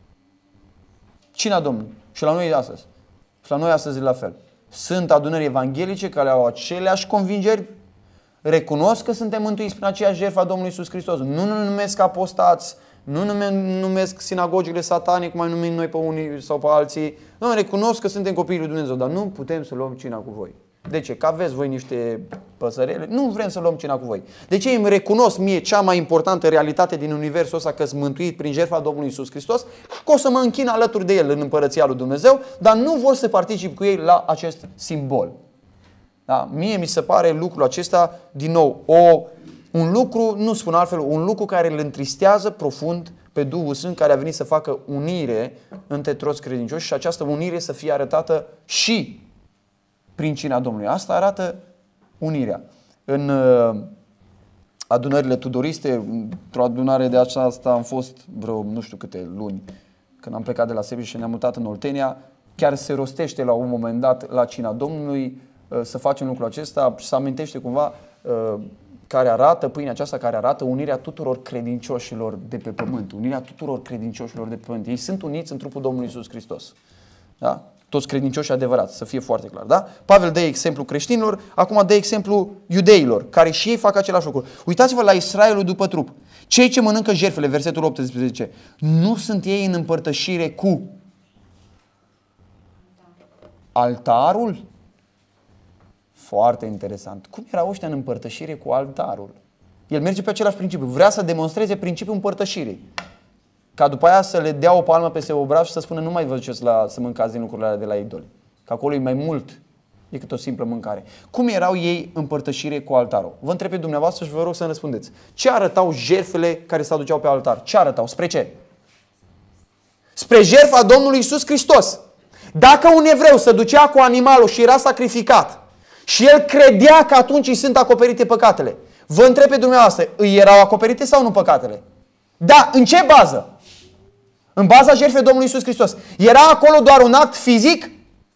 Cina Domnului. Și la noi astăzi. Și la noi astăzi e la fel. Sunt adunări evanghelice care au aceleași convingeri, recunosc că suntem mântuiți prin aceeași jertfă a Domnului Iisus Hristos. Nu ne numesc apostați, nu numesc sinagogile satanic, cum mai numim noi pe unii sau pe alții. Nu, recunosc că suntem copiii lui Dumnezeu, dar nu putem să luăm cina cu voi. De ce? Că aveți voi niște păsărele? Nu vrem să luăm cina cu voi. De ce îmi recunosc mie cea mai importantă realitate din universul ăsta, că sunt mântuit prin jertfa Domnului Iisus Hristos, că o să mă închin alături de El în împărăția lui Dumnezeu, dar nu vor să particip cu ei la acest simbol. Da? Mie mi se pare lucrul acesta, din nou, un lucru, nu spun altfel, un lucru care îl întristează profund pe Duhul Sfânt, care a venit să facă unire între toți credincioși și această unire să fie arătată și prin cina Domnului. Asta arată unirea. În adunările tudoriste, într-o adunare de aceasta am fost vreo nu știu câte luni, când am plecat de la Sebeș și ne-am mutat în Oltenia, chiar se rostește la un moment dat la cina Domnului să facem lucrul acesta și să amintește cumva pâinea aceasta care arată unirea tuturor credincioșilor de pe pământ. Unirea tuturor credincioșilor de pe pământ. Ei sunt uniți în trupul Domnului Iisus Hristos. Da? Toți credincioși adevărați, să fie foarte clar. Da? Pavel dă exemplu creștinilor, acum dă exemplu iudeilor, care și ei fac același lucru. Uitați-vă la Israelul după trup. Cei ce mănâncă jertfele, versetul 18, nu sunt ei în împărtășire cu altarul? Foarte interesant. Cum erau ăștia în împărtășire cu altarul? El merge pe același principiu. Vrea să demonstreze principiul împărtășirii. Ca după aia să le dea o palmă peste obraz și să spună nu mai vă duceți să mâncați din lucrurile alea de la idoli. Că acolo e mai mult decât o simplă mâncare. Cum erau ei împărtășire cu altarul? Vă întreb pe dumneavoastră și vă rog să-mi răspundeți. Ce arătau jertfele care se aduceau pe altar? Ce arătau? Spre ce? Spre jertfa Domnului Iisus Hristos. Dacă un evreu se ducea cu animalul și era sacrificat și el credea că atunci îi sunt acoperite păcatele, vă întreb pe dumneavoastră, îi erau acoperite sau nu păcatele? Da, în ce bază? În baza jertfei Domnului Iisus Hristos. Era acolo doar un act fizic?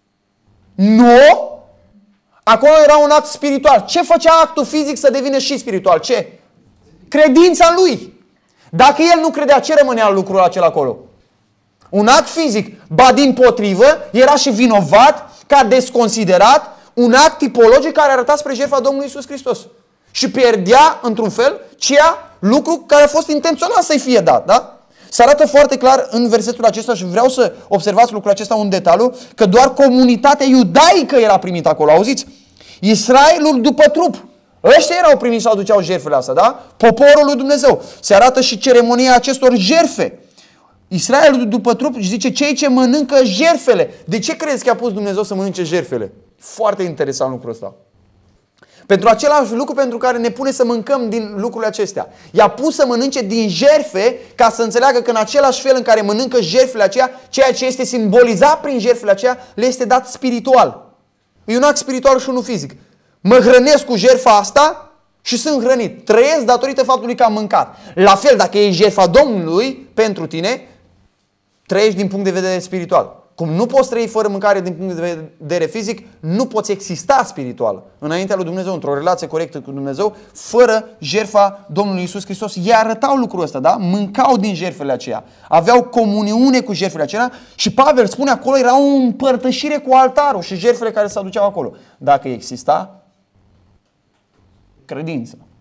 Nu! Acolo era un act spiritual. Ce făcea actul fizic să devină și spiritual? Ce? Credința în lui. Dacă el nu credea, ce rămânea lucrul acela acolo? Un act fizic. Ba dimpotrivă, era și vinovat, ca desconsiderat, un act tipologic care arăta spre jertfa Domnului Iisus Hristos. Și pierdea, într-un fel, lucru care a fost intenționat să-i fie dat. Da? Se arată foarte clar în versetul acesta și vreau să observați lucrul acesta, un detaliu, că doar comunitatea iudaică era primită acolo. Auziți? Israelul după trup. Ăștia erau primiți și aduceau jertfele astea, da? Poporul lui Dumnezeu. Se arată și ceremonia acestor jertfe. Israelul după trup își zice cei ce mănâncă jertfele. De ce crezi că a pus Dumnezeu să mănânce jertfele? Foarte interesant lucrul ăsta. Pentru același lucru pentru care ne pune să mâncăm din lucrurile acestea. I-a pus să mănânce din jertfe ca să înțeleagă că în același fel în care mănâncă jertfele aceea, ceea ce este simbolizat prin jertfele aceea le este dat spiritual. E un act spiritual și unul fizic. Mă hrănesc cu jertfa asta și sunt hrănit. Trăiesc datorită faptului că am mâncat. La fel, dacă e jertfa Domnului pentru tine, trăiești din punct de vedere spiritual. Cum nu poți trăi fără mâncare din punct de vedere fizic, nu poți exista spiritual înaintea lui Dumnezeu, într-o relație corectă cu Dumnezeu, fără jertfa Domnului Iisus Hristos. Ei arătau lucrul ăsta, da? Mâncau din jertfele aceea. Aveau comuniune cu jertfele acelea și Pavel spune acolo era o împărtășire cu altarul și jertfele care se aduceau acolo. Dacă exista credință.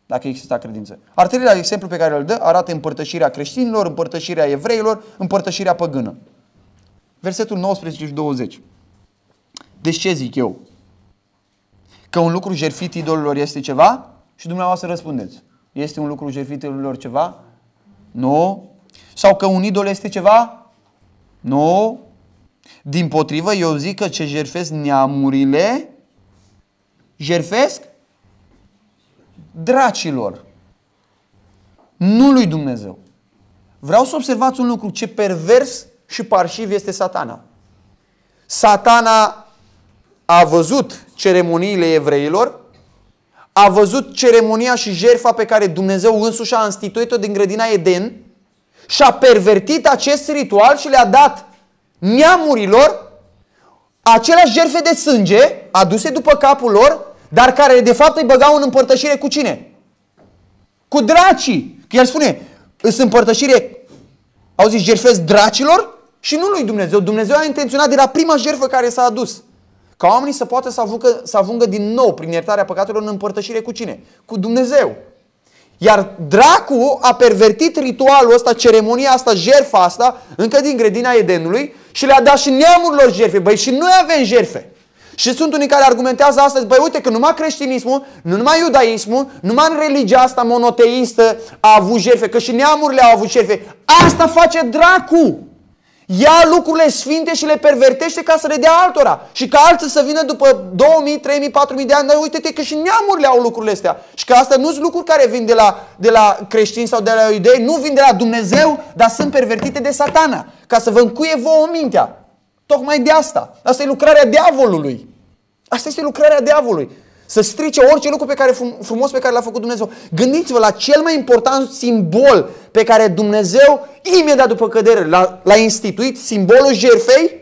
dacă exista credință. Al treilea exemplu pe care îl dă arată împărtășirea creștinilor, împărtășirea evreilor, împărtășirea păgână. Versetul 19 și 20. Deci ce zic eu? Că un lucru jertfit idolilor este ceva? Și dumneavoastră răspundeți. Este un lucru jertfit idolilor ceva? Nu. Sau că un idol este ceva? Nu. Dimpotrivă, eu zic că ce jertfesc neamurile, jertfesc dracilor, nu lui Dumnezeu. Vreau să observați un lucru, ce pervers și parșiv este Satana. Satana a văzut ceremoniile evreilor, a văzut ceremonia și jertfa pe care Dumnezeu însuși a instituit-o din grădina Eden și a pervertit acest ritual și le-a dat neamurilor aceleași jertfe de sânge aduse după capul lor, dar care de fapt îi băgau în împărtășire cu cine? Cu dracii. Că el spune, îs împărtășire, auziți, jertfesc dracilor și nu lui Dumnezeu. Dumnezeu a intenționat de la prima jertfă care s-a adus ca oamenii să poată să ajungă din nou prin iertarea păcatelor în împărtășire cu cine? Cu Dumnezeu. Iar dracu a pervertit ritualul ăsta, ceremonia asta, jertfa asta, încă din grădina Edenului și le-a dat și neamurilor jertfe. Băi, și noi avem jertfe. Și sunt unii care argumentează astăzi, băi, uite că numai creștinismul, nu numai iudaismul, numai în religia asta monoteistă a avut jertfe, că și neamurile au avut jertfe. Asta face dracu. Ia lucrurile sfinte și le pervertește ca să le dea altora. Și ca alții să vină după 2000, 3000, 4000 de ani, dar uite-te că și neamurile au lucrurile astea. Și că astea nu sunt lucruri care vin de la creștini sau de la iudei, nu vin de la Dumnezeu, dar sunt pervertite de Satana. Ca să vă încuie vouă mintea. Tocmai de asta. Asta e lucrarea diavolului. Asta este lucrarea diavolului. Să strice orice lucru frumos pe care l-a făcut Dumnezeu. Gândiți-vă la cel mai important simbol pe care Dumnezeu, imediat după cădere, l-a instituit, simbolul jertfei.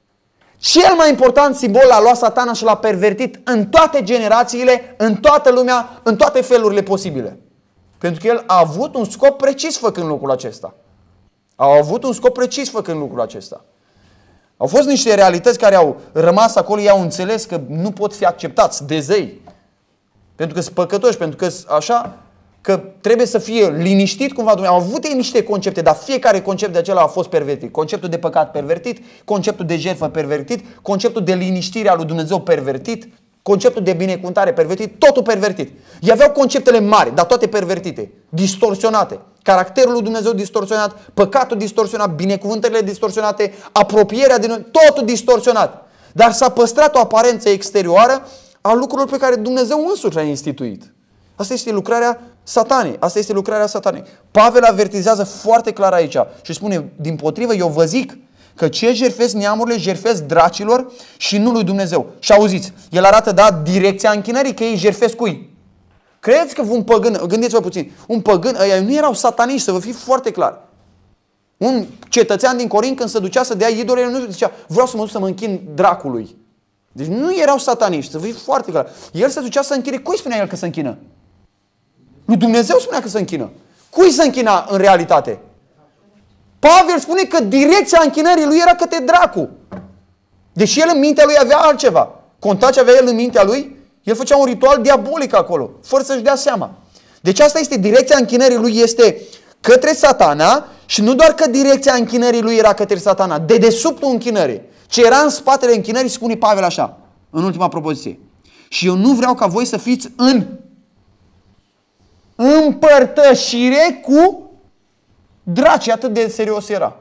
Cel mai important simbol l-a luat Satana și l-a pervertit în toate generațiile, în toată lumea, în toate felurile posibile. Pentru că el a avut un scop precis făcând lucrul acesta. A avut un scop precis făcând lucrul acesta. Au fost niște realități care au rămas acolo, ei au înțeles că nu pot fi acceptați de zei. Pentru că sunt păcătoși, pentru că așa, că trebuie să fie liniștit cumva. Au avut ei niște concepte, dar fiecare concept de acela a fost pervertit. Conceptul de păcat pervertit, conceptul de jertfă pervertit, conceptul de liniștire a lui Dumnezeu pervertit, conceptul de binecuvântare pervertit, totul pervertit. Ei aveau conceptele mari, dar toate pervertite, distorsionate. Caracterul lui Dumnezeu distorsionat, păcatul distorsionat, binecuvântările distorsionate, apropierea de noi, totul distorsionat. Dar s-a păstrat o aparență exterioară a lucrurilor pe care Dumnezeu însuși le-a instituit. Asta este lucrarea Satanei. Asta este lucrarea Satanei. Pavel avertizează foarte clar aici și spune, dimpotrivă, eu vă zic că ce jertfesc neamurile, jertfesc dracilor și nu lui Dumnezeu. Și auziți, el arată, da, direcția închinării, că ei jertfesc cui? Credeți că un păgân, gândiți-vă puțin, un păgân, ăia nu erau sataniști, să vă fie foarte clar. Un cetățean din Corint, când se ducea să dea idolele, nu zicea, vreau să mă duc să mă închin dracului. Deci nu erau sataniști, să vă fie foarte clar. El se ducea să închine. Cui spunea el că se închină? Lui Dumnezeu spunea că se închină. Cui se închina în realitate? Pavel spune că direcția închinării lui era către dracu. Deși el în mintea lui avea altceva. Conta ce avea el în mintea lui, el făcea un ritual diabolic acolo, fără să-și dea seama. Deci asta este direcția închinării lui, este către Satana și nu doar că direcția închinării lui era către Satana, dedesubtul închinării. Ce era în spatele închinării, spune Pavel așa, în ultima propoziție. Și eu nu vreau ca voi să fiți în împărtășire cu draci, atât de serios era.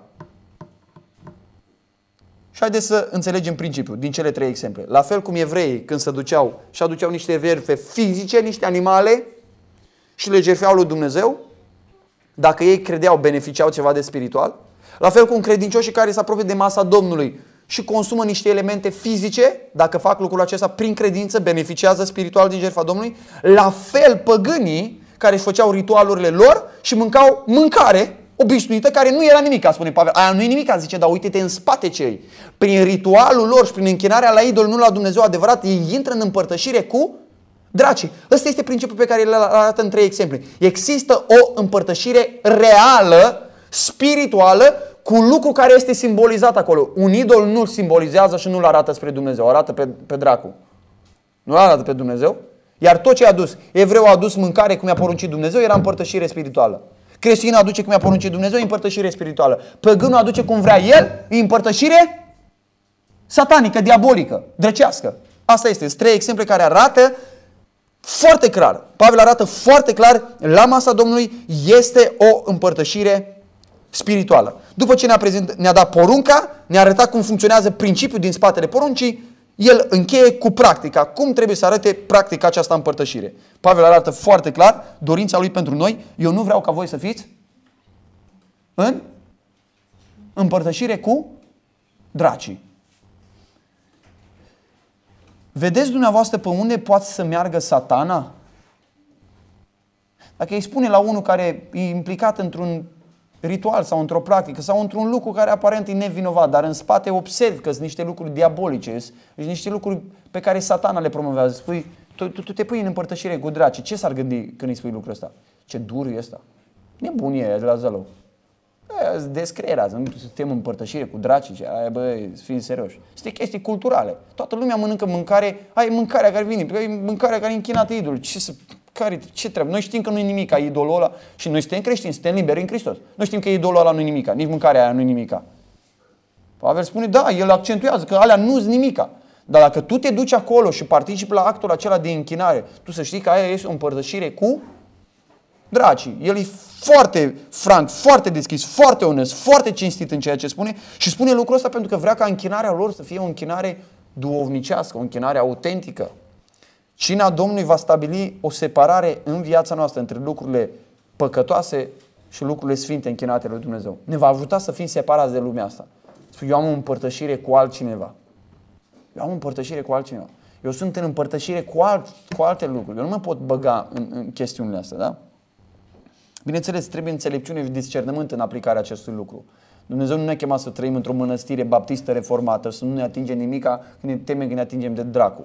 Și haideți să înțelegem principiul din cele trei exemple. La fel cum evreii, când se duceau și aduceau niște jertfe fizice, niște animale și le jertfeau lui Dumnezeu, dacă ei credeau, beneficiau ceva de spiritual. La fel cum credincioșii care se apropie de masa Domnului și consumă niște elemente fizice, dacă fac lucrul acesta prin credință, beneficiază spiritual din jertfa Domnului. La fel păgânii care își făceau ritualurile lor și mâncau mâncare obișnuită, care nu era nimic, spune Pavel. Aia nu e nimic, zice, dar uite-te în spate ce ei. Prin ritualul lor și prin închinarea la idol, nu la Dumnezeu adevărat, ei intră în împărtășire cu dracii. Ăsta este principiul pe care îl arată în trei exemple. Există o împărtășire reală, spirituală, cu lucru care este simbolizat acolo. Un idol nu-l simbolizează și nu-l arată spre Dumnezeu, arată pe dracu. Nu arată pe Dumnezeu. Iar tot ce a adus, evreul a adus mâncare cum i-a poruncit Dumnezeu, era împărtășire spirituală. Creștinul aduce cum i-a poruncit Dumnezeu, e împărtășire spirituală. Păgânul aduce cum vrea el, e împărtășire satanică, diabolică, drăcească. Asta este. Sunt 3 exemple care arată foarte clar. Pavel arată foarte clar, la masa Domnului este o împărtășire spirituală. După ce ne-a dat porunca, ne-a arătat cum funcționează principiul din spatele poruncii, el încheie cu practica. Cum trebuie să arate practica această împărtășire? Pavel arată foarte clar dorința lui pentru noi. Eu nu vreau ca voi să fiți în împărtășire cu dracii. Vedeți dumneavoastră pe unde poate să meargă Satana? Dacă îi spune la unul care e implicat într-un ritual sau într-o practică sau într-un lucru care aparent e nevinovat, dar în spate observi că sunt niște lucruri diabolice, sunt niște lucruri pe care Satana le promovează. Spui, tu te pui în împărtășire cu dracii. Ce s-ar gândi când îi spui lucrul ăsta? Ce dur e ăsta? Nebunie e de la Zălău. Descreerați, nu suntem în împărtășire cu dracii, fiind serioși. Sunt chestii culturale. Toată lumea mănâncă mâncare, ai mâncarea care vine, e mâncarea care e închinată idolul. Ce trebuie? Noi știm că nu e nimica idolul ăla și noi suntem creștini, suntem liberi în Hristos. Noi știm că idolul ăla nu e nimica, nici mâncarea aia nu e nimica. Pavel spune, da, el accentuează că alea nu-s nimica. Dar dacă tu te duci acolo și participi la actul acela de închinare, tu să știi că aia este o împărtășire cu dracii. El e foarte franc, foarte deschis, foarte onest, foarte cinstit în ceea ce spune și spune lucrul ăsta pentru că vrea ca închinarea lor să fie o închinare duhovnicească, o închinare autentică. Cina Domnului va stabili o separare în viața noastră între lucrurile păcătoase și lucrurile sfinte închinate lui Dumnezeu. Ne va ajuta să fim separați de lumea asta. Spune, eu am o împărtășire cu altcineva. Eu am o împărtășire cu altcineva. Eu sunt în împărtășire cu alte lucruri. Eu nu mă pot băga în chestiunile astea, da? Bineînțeles, trebuie înțelepciune și discernământ în aplicarea acestui lucru. Dumnezeu nu ne-a chemat să trăim într-o mănăstire baptistă reformată, să nu ne atingem nimica când ne temem că ne atingem de dracu.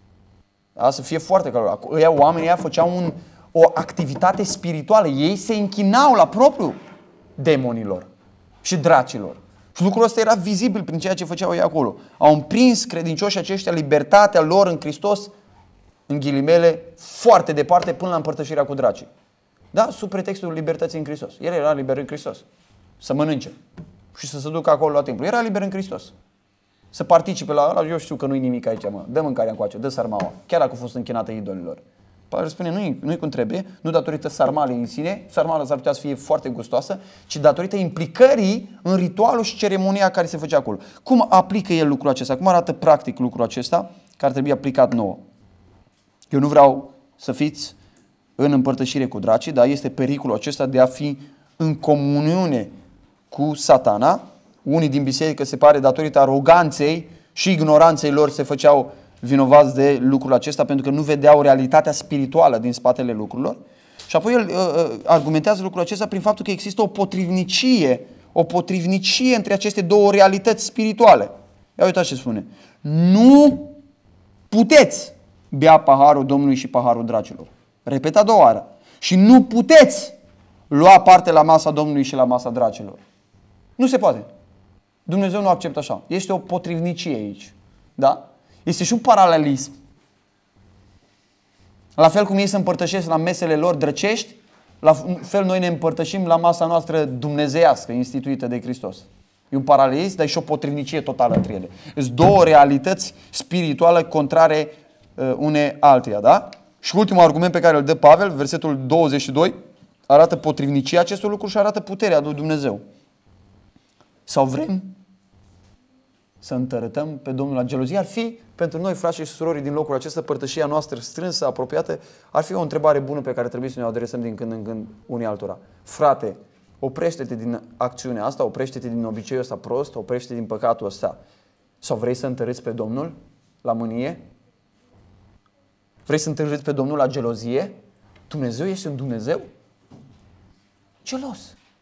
Da? Să fie foarte clar. Oamenii ăia făceau o activitate spirituală. Ei se închinau la propriu demonilor și dracilor. Și lucrul ăsta era vizibil prin ceea ce făceau ei acolo. Au împrins credincioșii aceștia libertatea lor în Hristos, în ghilimele, foarte departe până la împărtășirea cu dracii. Da? Sub pretextul libertății în Hristos. El era liber în Hristos. Să mănânce și să se ducă acolo la templu. Era liber în Hristos. Să participe la ăla, eu știu că nu-i nimic aici, mă. Dă mâncarea încoace, dă sarmaua. Chiar dacă a fost închinată idolilor. Pavel spune, nu-i cum trebuie, nu datorită sarmalei în sine, sarmala s-ar putea să fie foarte gustoasă, ci datorită implicării în ritualul și ceremonia care se făcea acolo. Cum aplică el lucrul acesta? Cum arată practic lucrul acesta care ar trebui aplicat nouă? Eu nu vreau să fiți în împărtășire cu dracii, dar este pericolul acesta de a fi în comuniune cu Satana. Unii din biserică, se pare, datorită aroganței și ignoranței lor, se făceau vinovați de lucrul acesta pentru că nu vedeau realitatea spirituală din spatele lucrurilor. Și apoi el argumentează lucrul acesta prin faptul că există o potrivnicie între aceste două realități spirituale. Ia uitați ce spune. Nu puteți bea paharul Domnului și paharul dracilor. Repet a doua oară. Și nu puteți lua parte la masa Domnului și la masa dracilor. Nu se poate. Dumnezeu nu acceptă așa. Este o potrivnicie aici. Da? Este și un paralelism. La fel cum ei se împărtășesc la mesele lor drăcești, la fel noi ne împărtășim la masa noastră dumnezeiască, instituită de Hristos. E un paralelism, dar e și o potrivnicie totală între ele. Sunt două realități spirituale contrare une alteia. Da? Și ultimul argument pe care îl dă Pavel, versetul 22, arată potrivnicia acestor lucruri și arată puterea lui Dumnezeu. Sau vrem să întărătăm pe Domnul la gelozie? Ar fi pentru noi, frați și surori, din locul acesta, părtășia noastră strânsă, apropiată, ar fi o întrebare bună pe care trebuie să ne o adresăm din când în când unii altora. Frate, oprește-te din acțiunea asta, oprește-te din obiceiul ăsta prost, oprește-te din păcatul ăsta. Sau vrei să întărâți pe Domnul la mânie? Vrei să întărâți pe Domnul la gelozie? Dumnezeu este un Dumnezeu gelos.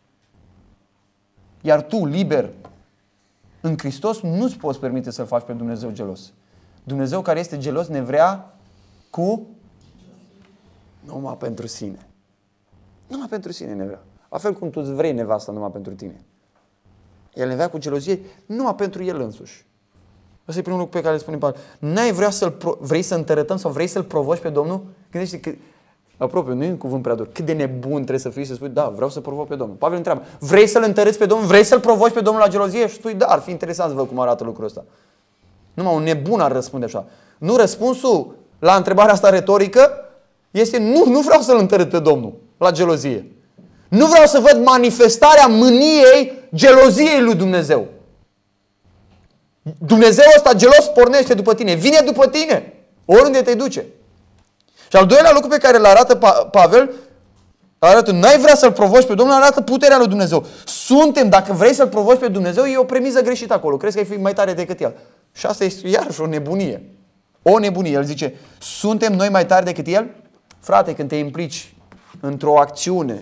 Iar tu, liber în Hristos, nu-ți poți permite să-L faci pe Dumnezeu gelos. Dumnezeu care este gelos ne vrea cu numai pentru sine. Numai pentru sine ne vrea. La fel cum tu îți vrei nevasta numai pentru tine. El ne vrea cu gelozie numai pentru El însuși. Ăsta e primul lucru pe care îl spune Pavel. N-ai vrea vrei să întărătăm sau vrei să-L provoci pe Domnul? Gândește că, aproape, nu e un cuvânt prea dur, cât de nebun trebuie să fii să spui, da, vreau să provoc pe Domnul. Pavel întreabă, vrei să-L întăreți pe Domnul? Vrei să-L provoci pe Domnul la gelozie? Și spui, da, ar fi interesant să văd cum arată lucrul ăsta. Numai un nebun ar răspunde așa. Nu, răspunsul la întrebarea asta retorică este, nu vreau să-L întăresc pe Domnul la gelozie. Nu vreau să văd manifestarea mâniei, geloziei lui Dumnezeu. Dumnezeu ăsta gelos pornește după tine, vine după tine, oriunde te duce. Și al doilea lucru pe care îl arată Pavel, arată, n-ai vrea să-L provoci pe Domnul, arată puterea lui Dumnezeu. Suntem, dacă vrei să-L provoci pe Dumnezeu, e o premiză greșită acolo. Crezi că ai fi mai tare decât El. Și asta este iarăși o nebunie. O nebunie. El zice, suntem noi mai tari decât El? Frate, când te implici într-o acțiune,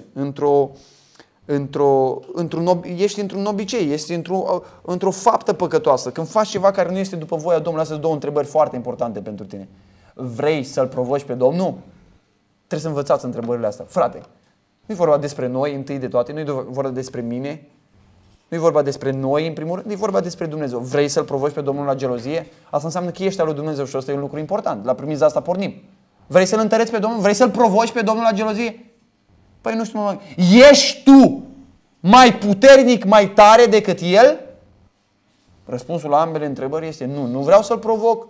ești într-un obicei, ești într-o faptă păcătoasă, când faci ceva care nu este după voia Domnului, astea sunt două întrebări foarte importante pentru tine. Vrei să-L provoci pe Domnul? Trebuie să învățați întrebările astea. Frate, nu e vorba despre noi întâi de toate, nu e vorba despre mine, nu e vorba despre noi în primul rând, e vorba despre Dumnezeu. Vrei să-L provoci pe Domnul la gelozie? Asta înseamnă că ești al lui Dumnezeu și asta e un lucru important. La premiza asta pornim. Vrei să-L întăreți pe Domnul? Vrei să-L provoci pe Domnul la gelozie? Păi nu știu, ești tu mai puternic, mai tare decât El? Răspunsul la ambele întrebări este nu. Nu vreau să-L provoc.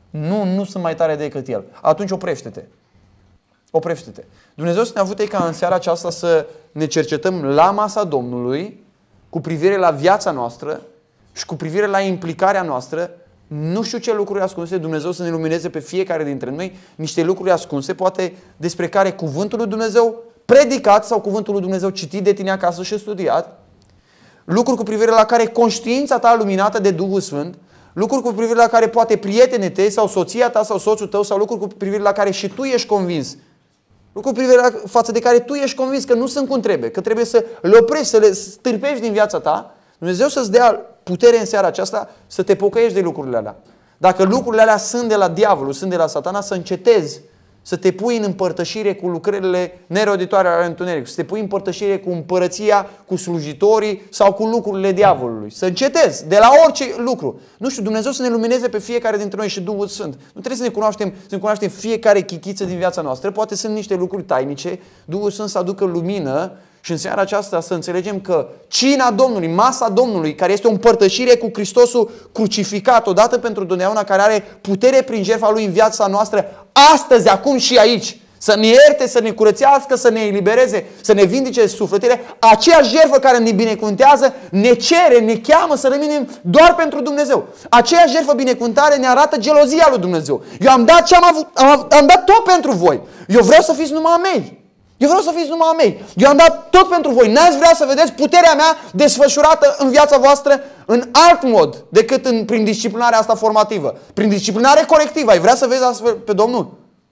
Nu sunt mai tare decât El. Atunci oprește-te. Oprește-te. Dumnezeu să ne ajute ca în seara aceasta să ne cercetăm la masa Domnului cu privire la viața noastră și cu privire la implicarea noastră. Nu știu ce lucruri ascunse, Dumnezeu să ne lumineze pe fiecare dintre noi niște lucruri ascunse, poate despre care cuvântul lui Dumnezeu predicat sau cuvântul lui Dumnezeu citit de tine acasă și studiat, lucruri cu privire la care conștiința ta luminată de Duhul Sfânt, lucruri cu privire la care poate prietenii tăi sau soția ta sau soțul tău sau lucruri cu privire la care și tu ești convins, lucruri cu privire față de care tu ești convins că nu sunt cum trebuie, că trebuie să le oprești, să le stârpești din viața ta, Dumnezeu să-ți dea putere în seara aceasta să te pocăiești de lucrurile alea. Dacă lucrurile alea sunt de la diavolul, sunt de la Satana, să încetezi să te pui în împărtășire cu lucrările neroditoare ale întunericului, să te pui în împărtășire cu împărăția, cu slujitorii sau cu lucrurile diavolului. Să încetezi de la orice lucru. Nu știu, Dumnezeu să ne lumineze pe fiecare dintre noi și Duhul Sfânt. Nu trebuie să ne cunoaștem fiecare chichiță din viața noastră. Poate sunt niște lucruri tainice. Duhul Sfânt să aducă lumină și în seara aceasta să înțelegem că cina Domnului, masa Domnului, care este o împărtășire cu Hristosul crucificat odată pentru totdeauna, care are putere prin jertfa Lui în viața noastră, astăzi, acum și aici, să ne ierte, să ne curățească, să ne elibereze, să ne vindece sufletele, aceeași jertfă care ne binecuvântează, ne cere, ne cheamă să rămânem doar pentru Dumnezeu. Aceeași jertfă binecuvântare ne arată gelozia lui Dumnezeu. Eu am dat ce am avut, am dat tot pentru voi. Eu vreau să fiți numai a mei. Eu vreau să fiți numai a mei. Eu am dat tot pentru voi. N-ați vrea să vedeți puterea mea desfășurată în viața voastră în alt mod decât prin disciplinarea asta formativă. Prin disciplinare corectivă. Ai vrea să vezi astfel pe Domnul?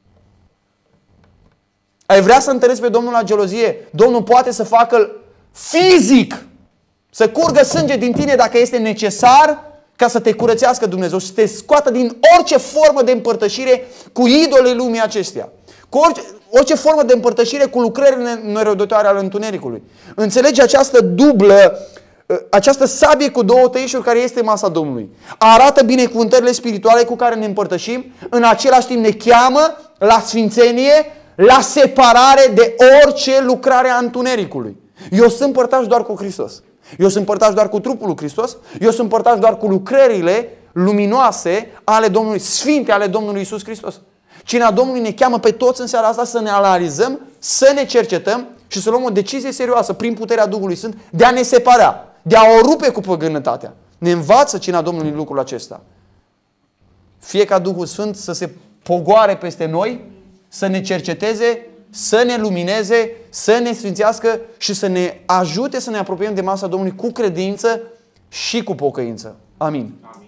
Ai vrea să întăreți pe Domnul la gelozie? Domnul poate să facă fizic, să curgă sânge din tine dacă este necesar ca să te curățească Dumnezeu, să te scoată din orice formă de împărtășire cu idolii lumii acesteia. Cu orice formă de împărtășire cu lucrările neroditoare ale întunericului. Înțelegi această sabie cu două tăișuri care este masa Domnului. Arată binecuvântările spirituale cu care ne împărtășim, în același timp ne cheamă la sfințenie, la separare de orice lucrare a întunericului. Eu sunt părtaș doar cu Hristos. Eu sunt părtaș doar cu trupul lui Hristos. Eu sunt părtaș doar cu lucrările luminoase ale Domnului, sfinte ale Domnului Iisus Hristos. Cina Domnului ne cheamă pe toți în seara asta să ne analizăm, să ne cercetăm și să luăm o decizie serioasă prin puterea Duhului Sfânt de a ne separa, de a o rupe cu păgânătatea. Ne învață cina Domnului lucrul acesta. Fie ca Duhul Sfânt să se pogoare peste noi, să ne cerceteze, să ne lumineze, să ne sfințească și să ne ajute să ne apropiem de masa Domnului cu credință și cu pocăință. Amin.